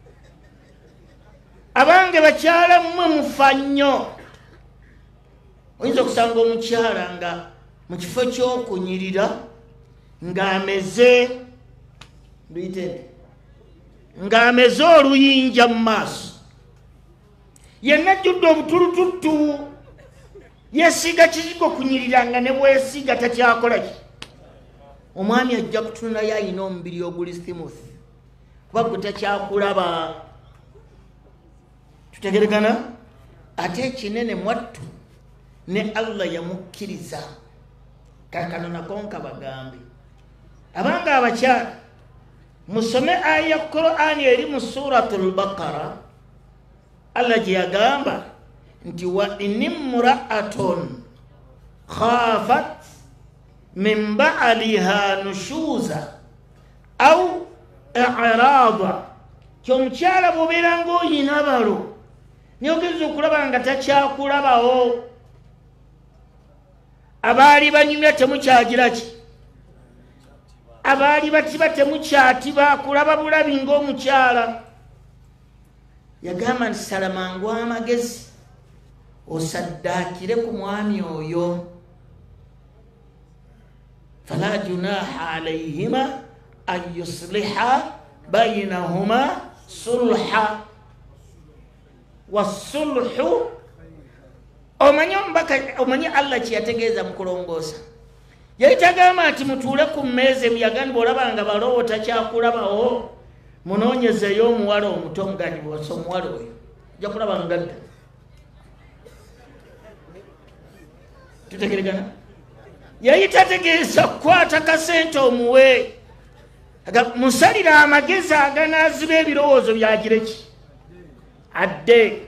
Speaker 1: Abange bakyala mmwe mufa nnyo. Oyinza okusanga omukyala nga mu kifo ky'okunyirira ng'ameze luyite ng'ameze oluyinja mu maaso, yenna ajjudde obutulututtu, yeesiiga kizigo kunyirira nga ne bwesiiga takyakola ki. Omwami ajja kutunulayo ayina omubiri oguli simuthi, kuba gwe takyakulaba. Tutegeregana? Ate ekinene mwattu ne Allah yamukkiriza. Kakano nako nkabagambe, abanga abakyala musome aya ya Qur'ani eri mu suratul Baqara. Allah gye yagamba nti wa inimra'atun khafat min ba'liha nushuza au i'rada, ky'omukyala bw'obeera ng'oyina balo nyogeza okulaba nga takyakulabawo,
Speaker 2: abaali banyumya temukyagira ki abaali batiba temukyatiba kulaba bulabi ng'omukyala yagamba nti salamangu amagezi osaddaakire ku mwami oyo fala junaha alayhima an yusliha bainahuma sulha wasulhu omanyi omubaka omanyi allah kyeyategeeza mu kulongoosa yali tagamba nti mutuule ku mmeeza emuyagani bw'olabanga balowo takyakulabawo munoonyezeyo omuwala omuto omugandi bwose omuwala oyo ojja kulaba ngadda tutegeregana yali tategeeza kukwata kasente omuwe musalira amagezi aganaaziba ebirowoozo byagireki adde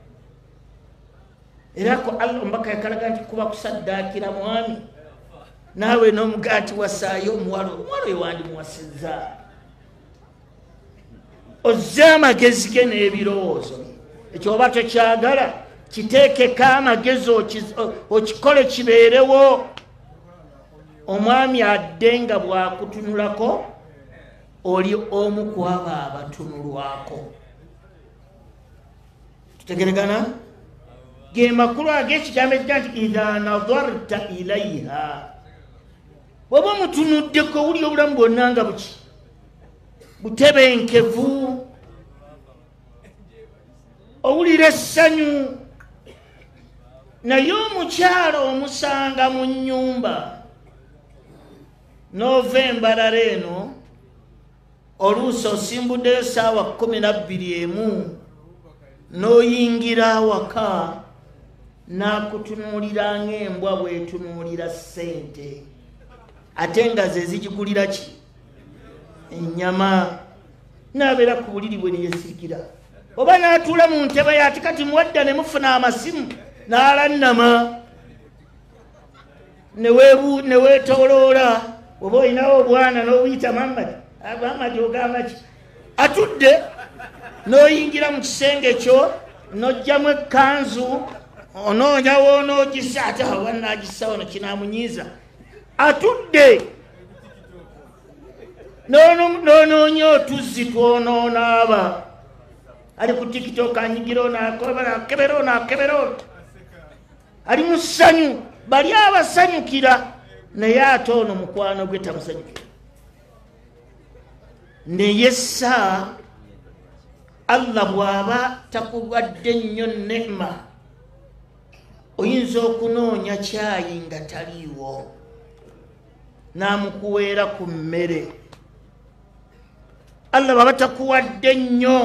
Speaker 2: era ko allah omubaka yakalaga nti kuba kusaddaakira mwami naawe n'omugaati wasaayo omuwala omuwala oyo wandimuwasizza ozze amagezi ge n'ebirowoozo ekyo oba tokyagala kiteekeko amagezi okikole kibeerewo omwami adde nga bwakutunulako oli omu ku abo abatunulwako tutegeregana ge makulu ag'ekigambo ekigamba nti idha nadarta ilaiha bw'oba omutunuddeko owulira obulamu bwonna nga buki butebenkevu owulira essanyu naye omukyalo omusanga mu nnyumba n'ova embalala eno oluusi osimbuddeyo saawa kumi nabbiri emu n'oyingira awaka n'akutunuulira ng'embwa bw'etunuulira ssente ate nga ze zigigulira ki ennyama n'abeera ku buliri bwe neyesirikira oba n'atuula mu ntebe yaati kati muwadda ne mufuna amasimu n'alannama ne weetooloola oba olinawo obwana n'obuyita mamadi mamadi ogamba ki atudde n'oyingira mu kisenge kyo n'ojjamu ekkanzu onoonyawo onoogisa ate awa naagisa ono kinaamunyiiza atudde noonoonya otuzzi twononaaba ali ku tiktok anyigira onakebera onakebera ali mu ssanyu bali abasanyukira naye ate ono mukwano gwe tamusanyukira naye essa allah bw'aba takulwadde nnyo nema oyinza okunoonya kyayi nga taliiwo n'amukuweera ku mmere allah bw'aba takuwadde nnyo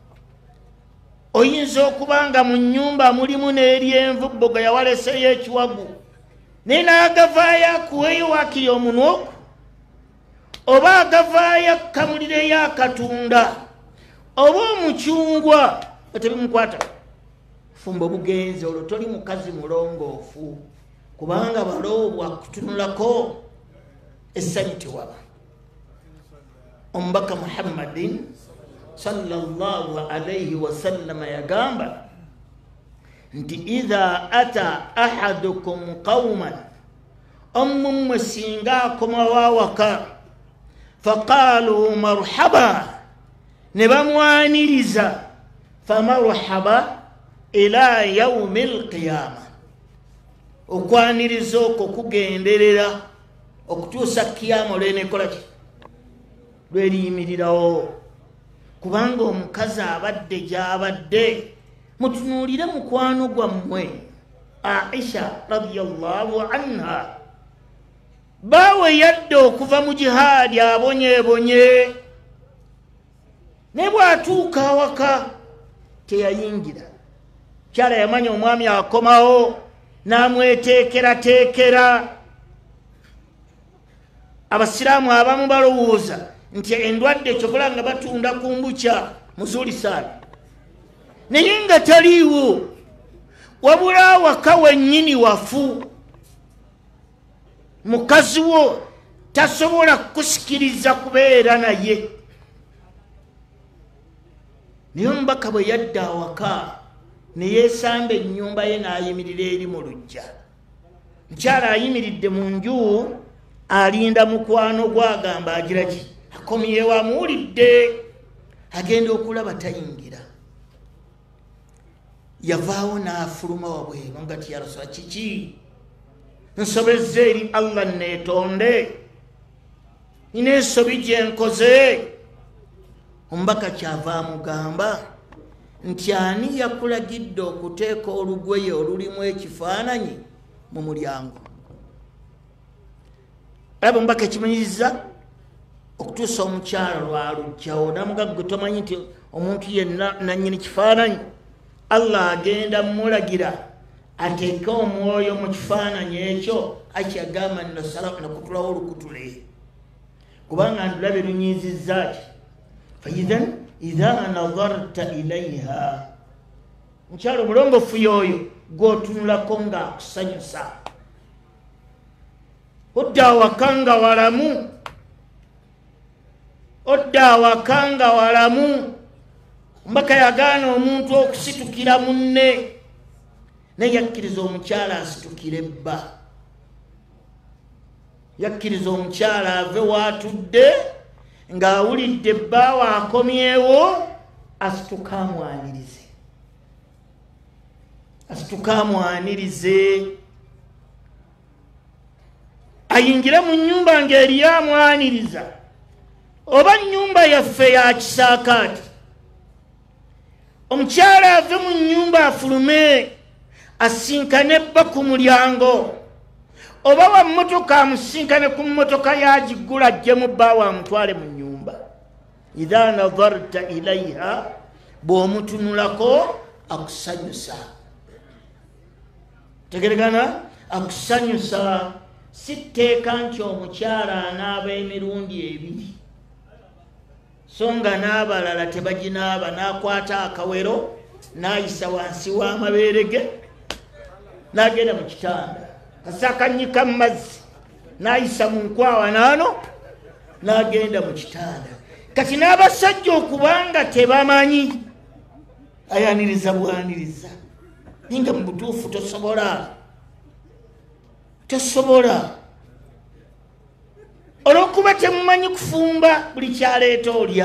Speaker 2: oyinza okuba nga mu nnyumba mulimu n'eryenvu bboga yawaleseyo ekiwagu naye n'agavaayo akuweeyo waakiri omunwa ogwo oba agavaayo akamulireyo akatunda oba omucungwa tebimukwata fumba obugenzi olwo toli mukazi mulongoofu kubanga balowo bwakutunulako essanyu tewaba omubaka muhammadin sallallahu alaihi wasallama yagamba nti idha ata ahadukum qauman omumwe singa akomawo awaka faqaalu marhaba ne bamwaniriza famarhaba ila yaumi alqiyama okwaniriza okwo kugenderera okutuusa kiyama olwenekola ki lweriyimirirawo kubanga omukazi abadde gy'abadde mutunuulire mukwano gwammwe aisha radiyallahu anha baawe yadde okuva mu jihaadi abonyeebonye ne bw'atuuka awaka teyayingira kyala yamanya omwami akomawo n'amweteekerateekera abasiraamu abamu balowooza nti endwadde kyokola nga batunda ku mbukya muzuuli saala naye nga taliiwo wabula awaka wennyini wafu mukazi wo tasobola kukusikiriza kubeera naye naye omubaka bwe yadda awaka ne yeesamba ennyumba ye n'ayimirira eri mu luggya mukyala ayimiridde mu nju alinda mukwano gwagamba agira ki akomyewo amuwulidde agenda okulaba tayingira yavaawo n'afuluma wabweru nga ti ya Rasulullah kiki nsobezza eri Allah neetonde nina ensobi gye nkoze omubaka kyava amugamba nti ani yakulagidde okuteeka olugoye olulimu ekifaananyi mu mulyango alaba omubaka ekimanyiriza okutuusa omukyala lwalugjawo namugaga gwe tomanyi nti omuntu yenna nannyini kifaananyi Allah agenda mulagira ateeke omwoyo mu kifaananyi ekyo akyagamba nakutulawo olukutule kubanga ndulabe lunyiizizza ki faidhan idha nadharta ilaiha mukyalo mulongofu yoyo gwotunulako ngaakusanyusa odda awaka nga walamu odda awaka nga walamu mbaka yagaana omuntu okusitukira munne naye yakkiriza omukyala asitukire bba yakkiriza omukyala ave waatudde ng'awulidde bba waakomyewo asituka amwanirize asituka amwanirize ayingire mu nnyumba ng'eriyo amwaniriza oba nnyumba yaffe ya kisaakaati omukyala ave mu nnyumba afulume asinkane bba ku mulyango oba wa mmotoka amusinkane ku mmotoka yagiggula ajjemu bba wamutwale mu nnyumba idha nadharta ilaiha bw'omutunulako akusanyusa tegeregana akusanyusa si tteeka nti omukyala anaaba emirundi ebiri so nga n'abalala tebaginaaba n'akwata akawero n'ayisa wansi w'amabeere ge n'agenda mu kitanda kasakanyika mu mazzi n'ayisa mu nkwawa naano n'agenda mu kitanda kati n'abasajja okubanga tebamanyi ayaniriza bwaniriza ninga mu butuufu tosobola tosobola olwokuba temumanyi kufumba buli kyaleeta olya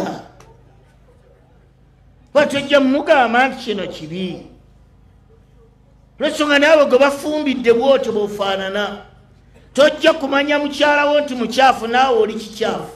Speaker 2: batojja mumugamba nti kino kibi lwensonga naawe gwe bafumbidde bwotyo bwofaanana tojja kumanya mukyalawo nti mukyafu naawe oli kikyafu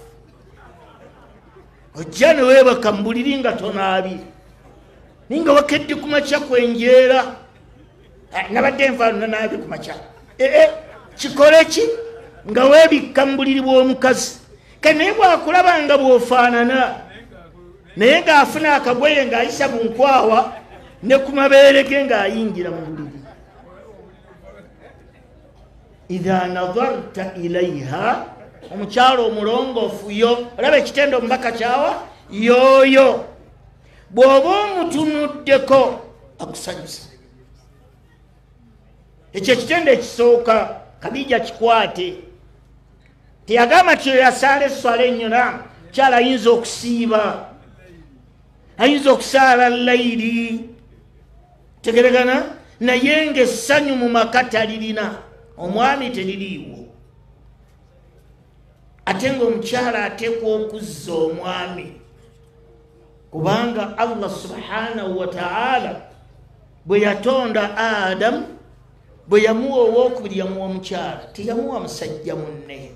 Speaker 2: ojja ne weebaka mu buliri nga tonaabye ninga wakedde ku makya kwenjeera nabadde nfaano nanaabye ku makya ee kikole ki nga weebikka mu buliri bw'omukazi kale naye bwakulaba nga bw'ofaanana naye ng'afuna akagweye ng'ayisa mu nkwawa ne ku mabeere ge ng'ayingira mu buliri idha nadharta ilaiha omukyalo omulongoofu yo olaba ekitendo omubaka kyawa yoyo bw'oba omutunuddeko akusanyusa ekyo ekitendo ekisooka Kabija kikwate teyagamba ti yasaala esswala ennyona kyala ayinza okusiiba ayinza okusaala layiri tegeregana naye ng'essanyu mu maka talirina omwami teririiwo ate ng'omukyala ateekwa okuzza omwami kubanga Allah subhanahu wa ta'ala bwe yatonda Adamu bwe yamuwa owookubiri yamuwa omukyala teyamuwa musajja munne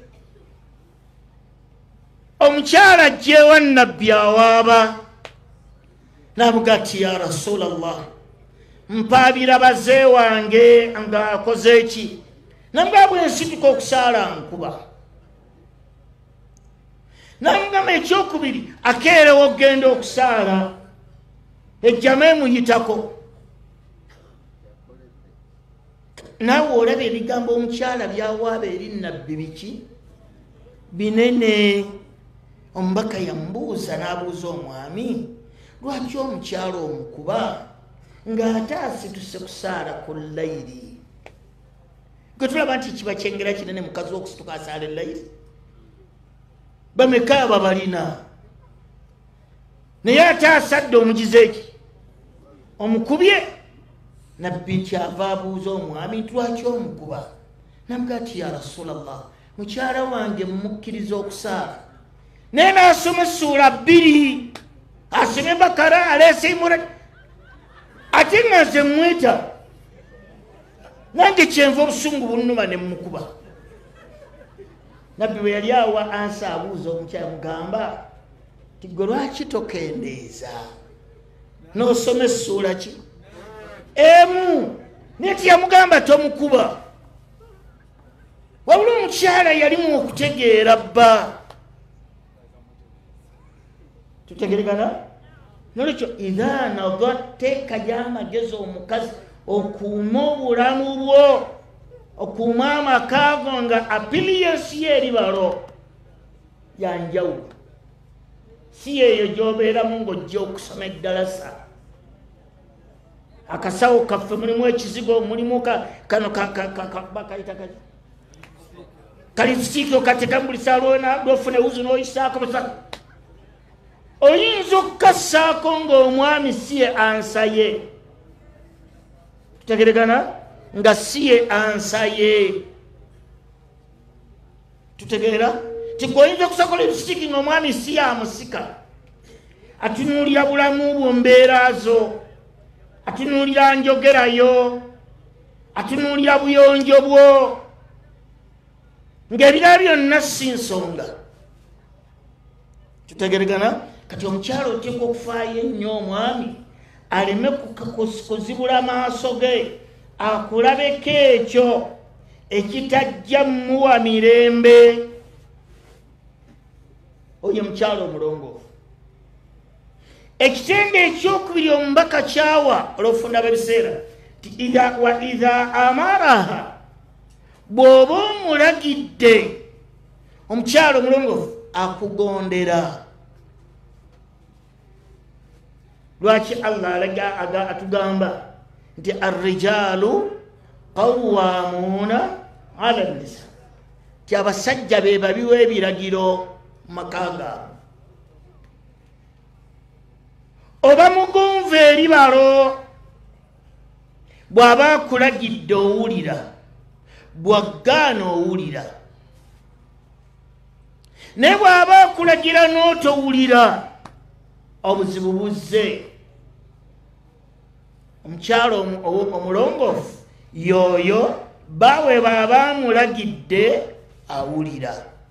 Speaker 2: omukyala ajjeewa nnabbi awaaba n'avuga ati ya Rasulallah mpaabira baze wange ng'akoze eki nambwa bwe nsituka okusaala nkuba namugamba ekyokubiri akeerewo okgenda okusaala ejjama emuyitako naawe olaba ebigambo omukyala byawaaba eri nnabbi biki binene omubaka yamubuuza n'abuuza omwami lwaki omukyala omukuba ng'ate asituse kusaala ku layiri gwe tulaba nti kiba kyengera kinene mukazi w'okusituka asaala elayiri bameka aba balina naye ate asadde omugize eki omukubye nabbi kyava abuuza omwami lwaki omukuba namugati ya Rasulallah mukyala wange mmukkiriza okusaala naye naasoma essuula bbiri asome Bakara aleese Imran ate nga nze mweta nange kyenva obusungu bunnuma ne mmukuba. Nabbi bwe yali awa ansa abuuza omukyala mugamba ti gwe lwaki tokendeeza n'osoma essuula ki emu naye tiyamugamba tomukuba wabula omukyala yalimu okutegeera bba. Tutegeregana nolwekyo idha nadatte kajamagezi omukazi okuuma obulamu bwo okuuma amakaago nga apiliyensi ye eribalo yanjawulo si yeeyo gyobeeramu ng'ojja okusoma eddalasa akasawo kaffe mulimu ekizigo mulimu kano bakayita kalisitiiki okatekamubulisa lwofuna ewuzu n'oyisaako oyinza okukassaako ng'omwami si ye ansa ye. Tutegeregana nga si ye ansa ye. Tutegeera tikwoyinza okusakola ebisitiki ng'omwami si yamusika atunuulira bulamu bwo mbeera zo atunuulira njogerayo atunuulira buyonjo bwo ng'ebirala byonna si nsonga. Tutegeregana kati omukyalo oteekwa okufaayo ennyo omwami aleme kuzibula maaso ge akulabeko ekyo ekitajja mmuwa mirembe. Oyo mukyalo omulongoofu. Ekitende ekyokubiri omubaka kyawa olw'ofunda b'ebiseera ti idha wa idha amaraha bw'oba omulagidde omukyalo omulongoofu akugondera. Lwaki Allah alaga atugamba nti arrijalu qawwamuna ala nisa ti abasajja be babiwa ebiragiro maka gaabwe. Oba mugonvu eri balo bw'aba akulagidde owulira bw'aggaana owulira naye bw'aba akulagira n'otowulira obuzibu buzze. Omukyalo omulongoofu y'oyo baawe baba amulagidde awulira.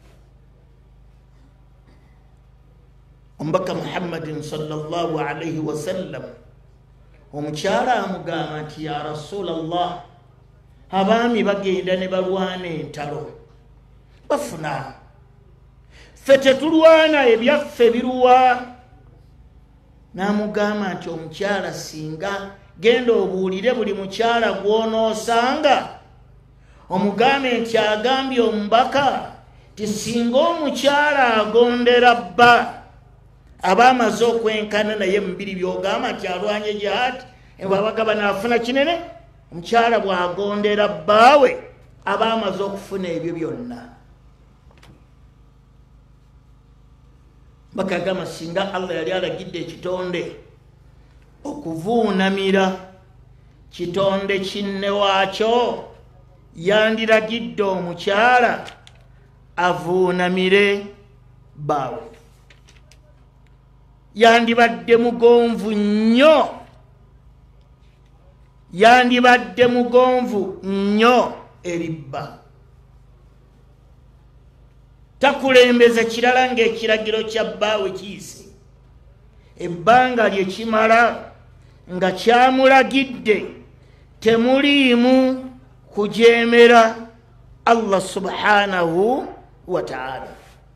Speaker 2: Omubaka Muhammadin sallallahu alayhi wa sallam omukyala amugamba nti ya Rasulallah abaami bagenda ne balwana entalo bafuna ffe tetulwana ebyaffe biruwa. N'amugamba nti omukyala singa genda obuulire buli mukyala gw'onoosanga omugambe nti agambye omubaka ti singa omukyala agondera bba aba amaze okwenkana naye mubiri by'ogamba nti alwanye jihad bw'abagaba naafuna kinene. Omukyala bw'agondera bbaawe aba amaze okufuna ebyo byonna. Bakagamba singa Allah yali alagidde ekitonde okuvuunamira kitonde kinne waakyo yandiragidde omukyala avuunamire bbaawe. Yandibadde mugonvu nnyo yandibadde mugonvu nnyo eri bba. Takulembeza kirala ng'ekiragiro kya bbaawe kiyise ebbanga lye kimala nga kyamulagidde temuliimu kujeemera Allah subhanahu wa ta'ala.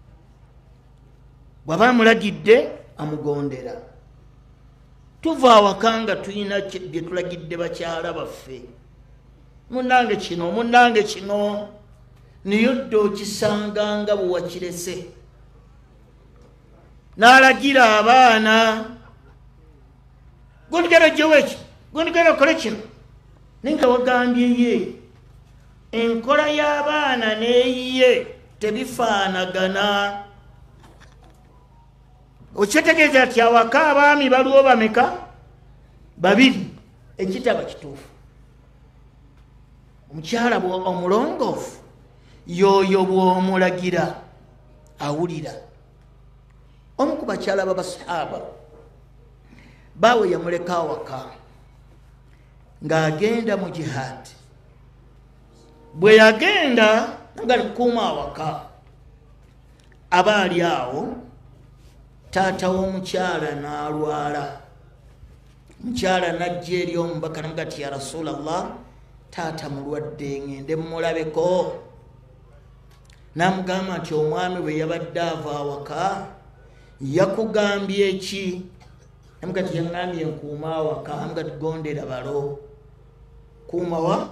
Speaker 2: Bw'aba amulagidde amugondera. Tuva awaka nga tulina bye tulagidde bakyala baffe munnange kino munnange kino niyo dde okisanga nga bwe wakirese n'alagira abaana gondigera jjewo ekyo gondigera okole kino naye nga wagambye ye enkola y'abaana n'eyiye tebifaanagana. Okitegeeza nti awaka abaami baliwo bameka babiri ekitaba kituufu. omukyala omulongoofu yoyo bw'omulagira awulira. Omu ku bakyala b'abasahaba baawe yamuleka awaka ng'agenda mu jihaadi. Bwe yagenda nga alikuuma awaka, aba ali awo taata w'omukyala n'alwala. Mukyala n'ajja eri omubaka n'amuga ati ya Rasulallah, taata mulwadde ngende mumulabeko. N'amugamba nti omwami bwe yabadde ava awaka yakugambye ki? N'amuga ati yaŋŋambye nkuuma awaka. Amuga ati gondera balo. Kuuma wa?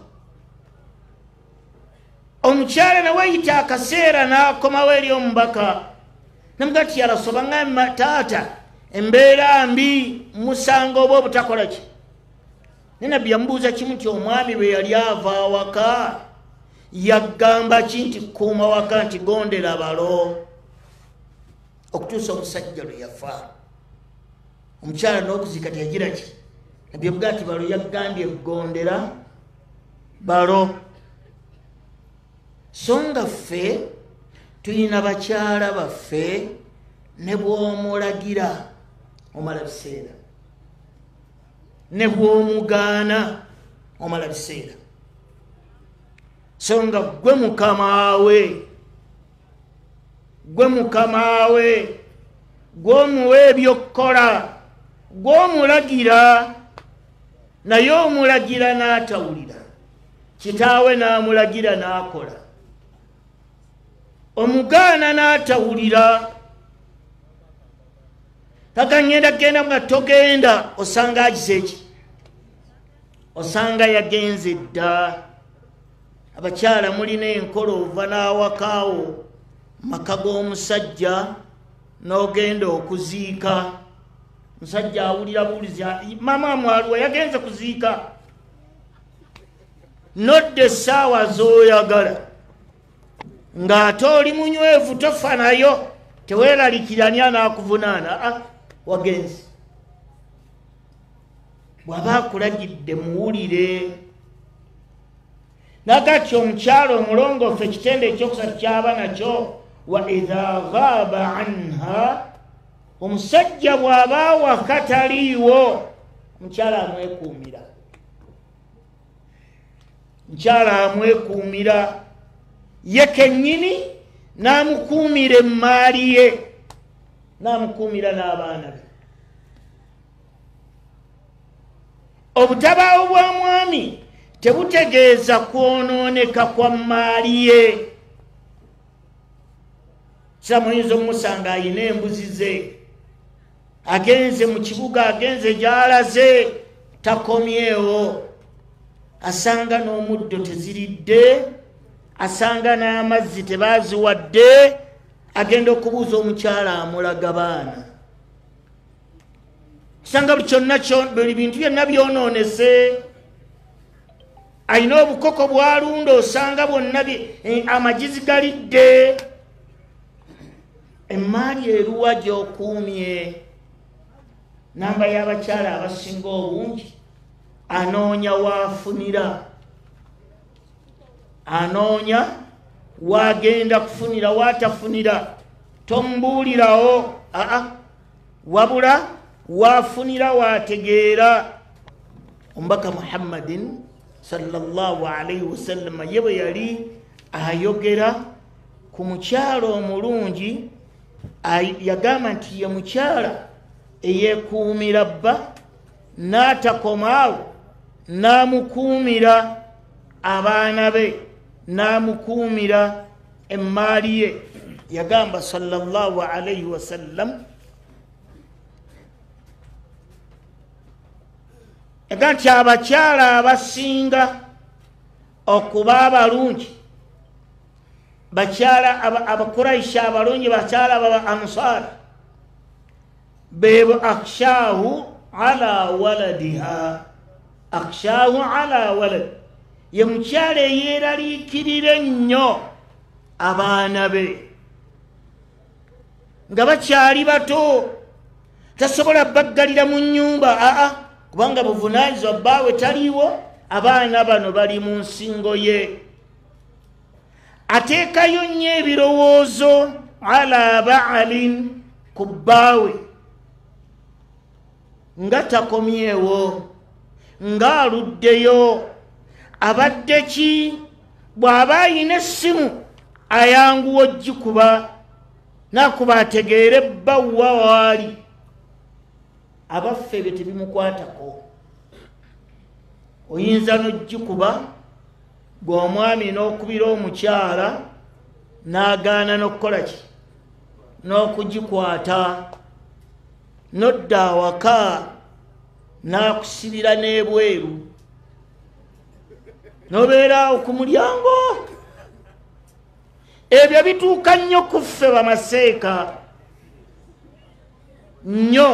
Speaker 2: Omukyala nawe yita akaseera n'akomawo eri omubaka. N'amuga ati ya Rasulallah, baŋŋambye taata embeera mbi, musanga oba obutakola ki? Ne nabbi yamubuuza kimu nti omwami bwe yali ava awaka yagamba ki? Nti kuuma waka, nti gondera balo, okutuusa omusajja lwe yafa. Omukyala n'okuziika teyagira ki? Nabbi yavuga nti balo, yagambye gondera balo. So nga ffe tulina bakyala baffe ne bw'omulagira omala biseera, ne bw'omugaana omala biseera. So nga gwe mukamaawe, gwe mukamaawe gw'omuwa ebyokukola, gw'omulagira naye omulagira n'atawulira, kitaawe n'amulagira n'akola, omugaana n'atawulira. Kaka ngenda genda nga togenda, osanga agize ki? Osanga yagenze dda. Abakyala mulina enkola, ova n'awakaawo maka g'omusajja n'ogenda okuziika. Musajja awulira buuliza, mama mwaluwa yagenze kuziika. Nodde essaawa z'oyagala, ng'ate oli munywevu tofa nayo, teweeralikiranya n'akuvunaana. Ah, wagenze. Bw'aba akulagidde muwulire. Nakati omukyalo omulongoofu ekitende ekyokusatu kyaba nakyo, wa idha ghaaba anha, omusajja bw'aba waka taliiwo, omukyala amwekuumira. Omukyala amwekuumira ye kennyini, n'amukuumira emmaali ye, n'amukuumira n'abaana be. Obutabaawo bwa mwami tebutegeeza kwonooneka kwa mmaali ye. Kisa muyinza omusanga ayina embuzi ze, agenze mu kibuga, agenze gy'alaze, takomyewo, asanga n'omuddo teziridde, asanga n'amazzi tebaaziwadde, agenda okubuuza omukyala amulaga baana. Kisanga buli kyonna buli bintu byonna byonoonese. Ayina obukoko bw'alunda, osanga bwonna amagizi galidde. Emmaali eruwa gy'okuumye. Namba y'abakyala abasinga obungi anoonya waafunira, anoonya wagenda kufunira, watafunira tombuulirawo. Aa, wabula waafunira wategeera. Omubaka Muhammadin sallallahu alayhi wasallam ye bwe yali ayogera ku mukyala omulungi, yagamba nti ye mukyala eyeekuumira bba, n'atakomaawo, n'amukuumira abaana be, n'amukuumira emmaali ye. Yagamba sallallahu alayhi wasallam, yagamba nti abakyala abasinga okuba abalungi, bakyala abakuraishi abalungi, bakyala baba ansar, bebo akhshahu ala waladiha, akhshahu ala walad, ye mukyala eyeeraliikirira ennyo abaana be nga bakyali bato, tasobola baggalira mu nnyumba. Aa, kubanga buvunaanyizibwa bbaawe taliiwo, abaana bano bali mu nsingo ye ateekayo nnyo ebirowoozo ala baalin ku bbaawe nga takomyewo nga aluddeyo abadde ki bw'aba ayina essimu ayanguwa oggikuba nakuba ategeere bbawwa waali abaffe bye tebimukwatako oyinza n'oggikuba gw'omwami n'okubira omukyala n'agaana n'okukola ki n'okugikwata n'odda awaka n'akusibira n'ebweru n'obeera awo ku mulyango. Ebyo bituuka nnyo ku ffe bamaseeka nnyo.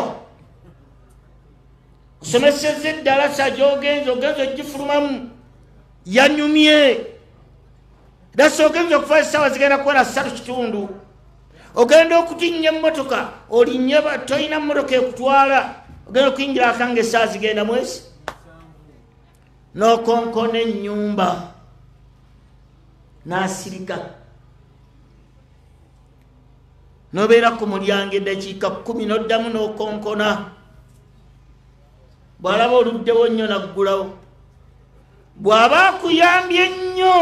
Speaker 2: Kusomeseza eddalasa gy'ogenza ogenza ogifulumamu yanyumye dasa ogenza okufa essaawa zigenda kuwera ssatu kitundu ogenda okutinnya emmotoka olinnye tolina mmotoka ekutwala ogenda okuyingira akanga essaawa zigenda mwezi n'okonkona ennyumba n'asirika n'obeera ku mulyango eddakiika kkumi n'oddamu n'okonkona bw'alaba oluddewo nnyo naggulawo bw'aba akuyambye nnyo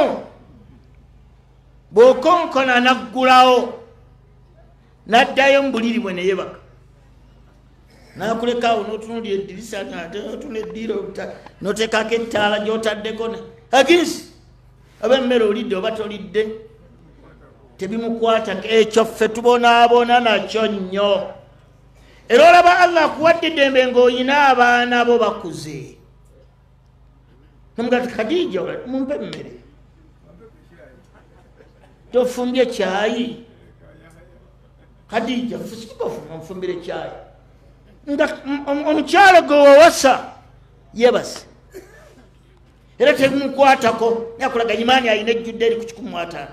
Speaker 2: bw'okonkona naggulawo n'addayo mu buliri bwe ne yebaka n'akulekaawo n'otunulira eddirisa n'otuna eddiiro n'oteekako ettaala gy'otaddeko aginsi oba emmere olidde oba tolidde tebimukwatako ekyo ffe tubonaabona nakyo nnyo. Era olaba Allah akuwadde eddembe ng'oyina abaana bo bakuze nomugati Khadija mumpe emmere tofumbye kyayi Khadija nfumbire kyayi nga omukyala gwe wawasa yebase era tebimukwatako yakulaga imaani alina ejjudde eri ku kikumi mu ataano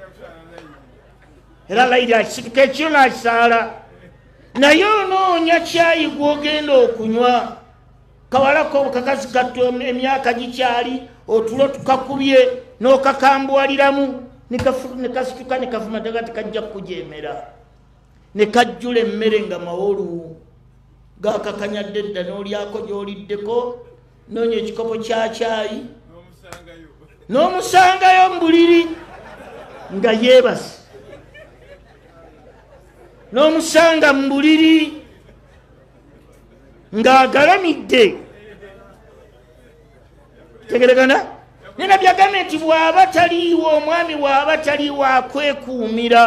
Speaker 2: era layiri akisituka ekiro n'akisaala naye onoonya kyayi gw'ogenda okunywa kawalako obukakazi katto emyaka gikyali otulo tukakubye n'okakambuwaliramu ne kasituka ne kavuma ddala tekajja kukujemera ne kajjula emmere nga mawolu gakakanyadde dda n'olyako gy'oliddeko noonya ekikopo kya kyayi n'omusangayo mu buliri nga yeebase n'omusanga mu buliri ng'agalamidde tegeregana nina byagambye nti bw'aba taliiwo omwami bw'aba taliiwo akwekuumira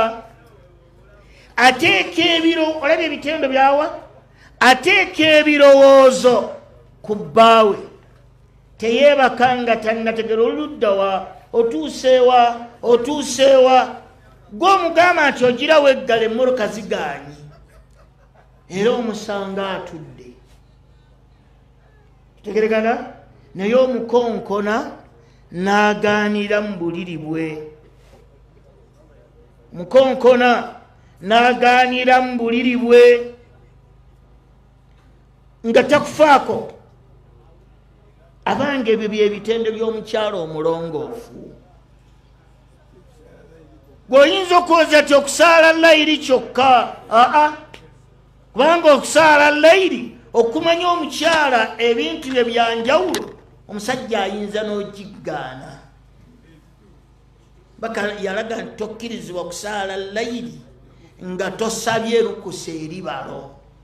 Speaker 2: ateeka ebiro olabye ebitendo byawa ateeka ebirowoozo ku bbaawe teyeebaka nga tannategera oluddawa otuuseewa otuuseewa gw'omugamba nti ogirawo eggala emmoroka zigaanyi era omusanga atudde tegeregana naye omukonkona n'agaanira mu buliri bwe mukonkona n'agaanira mu buliri bwe nga takufaako abange ebyo byebitendo by'omukyalo omulongoofu gw'oyinza okuwoza ti okusaala layiri kyokka aa kubanga okusaala layiri okumanya omukyala ebintu bye byanjawulo omusajja ayinza n'ogiggaana baka yalaga nti tokkirizibwa kusaala layiri nga tosabye lukusa eribalo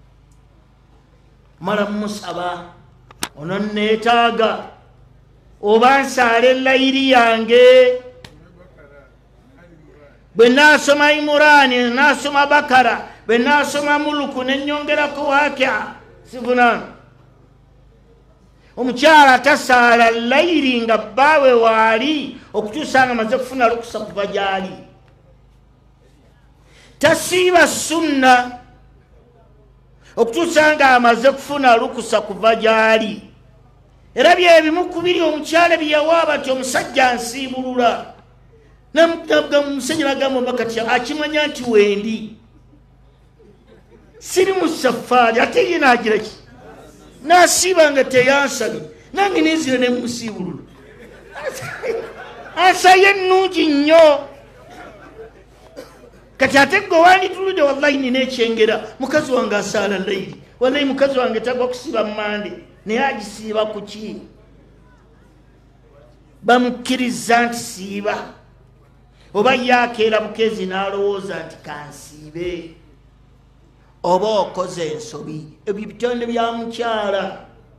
Speaker 2: mala musaba ono neetaaga oba nsaala elayiri yange bwe naasoma Imurani naasoma Bakara bwe naasoma Muluku nenyongerako Wakia sivunana omukyala tasaala layiri nga bbaawe waali okutuusa nga amaze kufuna lukusa kuva gyali tasiiba sunna okutuusa nga amaze kufuna lukusa kuva gyali era byebimu ku biri omukyala bye yawaaba ti omusajja nsiibulula omusajja nagamba omubaka ti akimanya nti wendi siri mu safaari ate ye naagira ki naasiiba nga teyansabye nange nenzira ne musiibulula asaye ennungi nnyo kati ate gwe wandituludde wallahi nina ekyengera mukazi wange asaala layiri wallahi mukazi wange tagwa kusiiba mumande naye agisiiba ku ki bamukkiriza nti siiba oba yakeera bukezi n'alowooza nti kansiibe oba okoze ensobi ebyo bitonde bya mukyala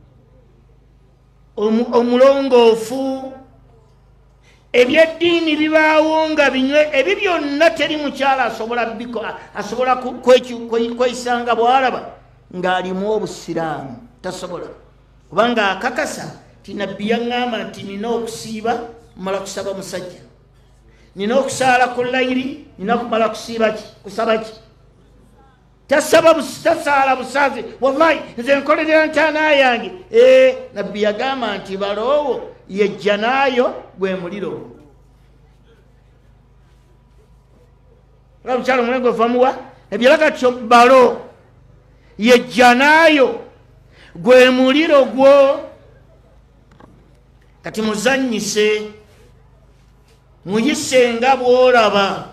Speaker 2: omulongoofu ebyeddiini bibaawo nga binywe ebyo byonna teri mukyala asobola biko asobola kweyisanga bwalaba ng'alimu obusiraamu tasobola kubanga akakasa ti nabbi yaŋŋamba nti nina okusiiba mala kusaba musajja nina okusaala ku layiri nina kumala kusiiba ki kusaba ki tasaba tasaala busaze wallahi nze nkolerera ntaana yange ee nabbi yagamba nti baloowo yejja naayo gwe muliro olaba mukyalo omulengo ovamuwa ebyalaga tyo balo yejja naayo gwe muliro gwo kati muzannyise muyise nga bw'olaba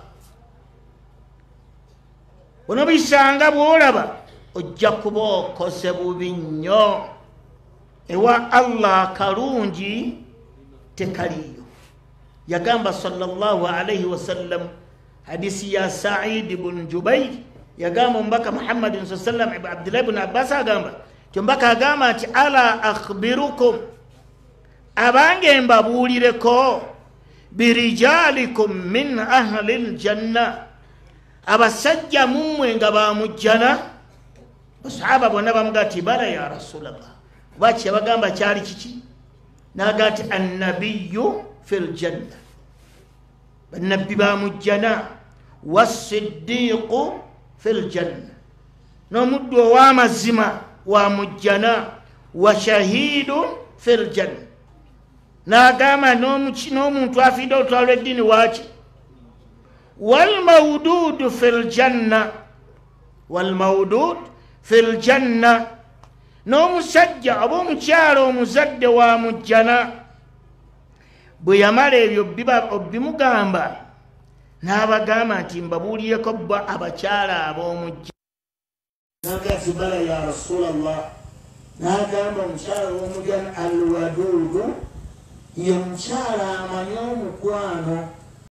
Speaker 2: onobuyisanga bw'olaba ojja kuba okoze bubi nnyo ewa allah akalungi tekaliyo yagamba sallallahu alaihi wasallam hadisi ya Said bun Jubair yagamba omubaka Muhammadin sallallahu alaihi wasallam Abdullah ibn Abbas agamba tombaka agamba nti ala akhbirukum abange mbabuulireko birijalikum min ahli aljanna abasajja mummwe nga bamujjana basahaba bonna bamuga ti bala ya rasulallah baki yabagamba kyali kiki naga ti annabiyu fi ljanna bannabbi bamujjana wasiddiqu fi ljanna n'omuddu ow'amazima wamujjana wa shahidun fi ljanna n'agamba n'omuntu afidde olutwalo eddiini waki walmawdudu fi ljanna walmawdud fi ljanna n'omusajja oba omukyala omuzadde wa mujjana bwe yamala ebyo bimugamba n'abagamba nti mbabuulireko bba abakyala ab'omujjana nagasibala ya rasulallah n'agamba omukyala w'omujjana alwadudu ye mukyala amanyi omukwano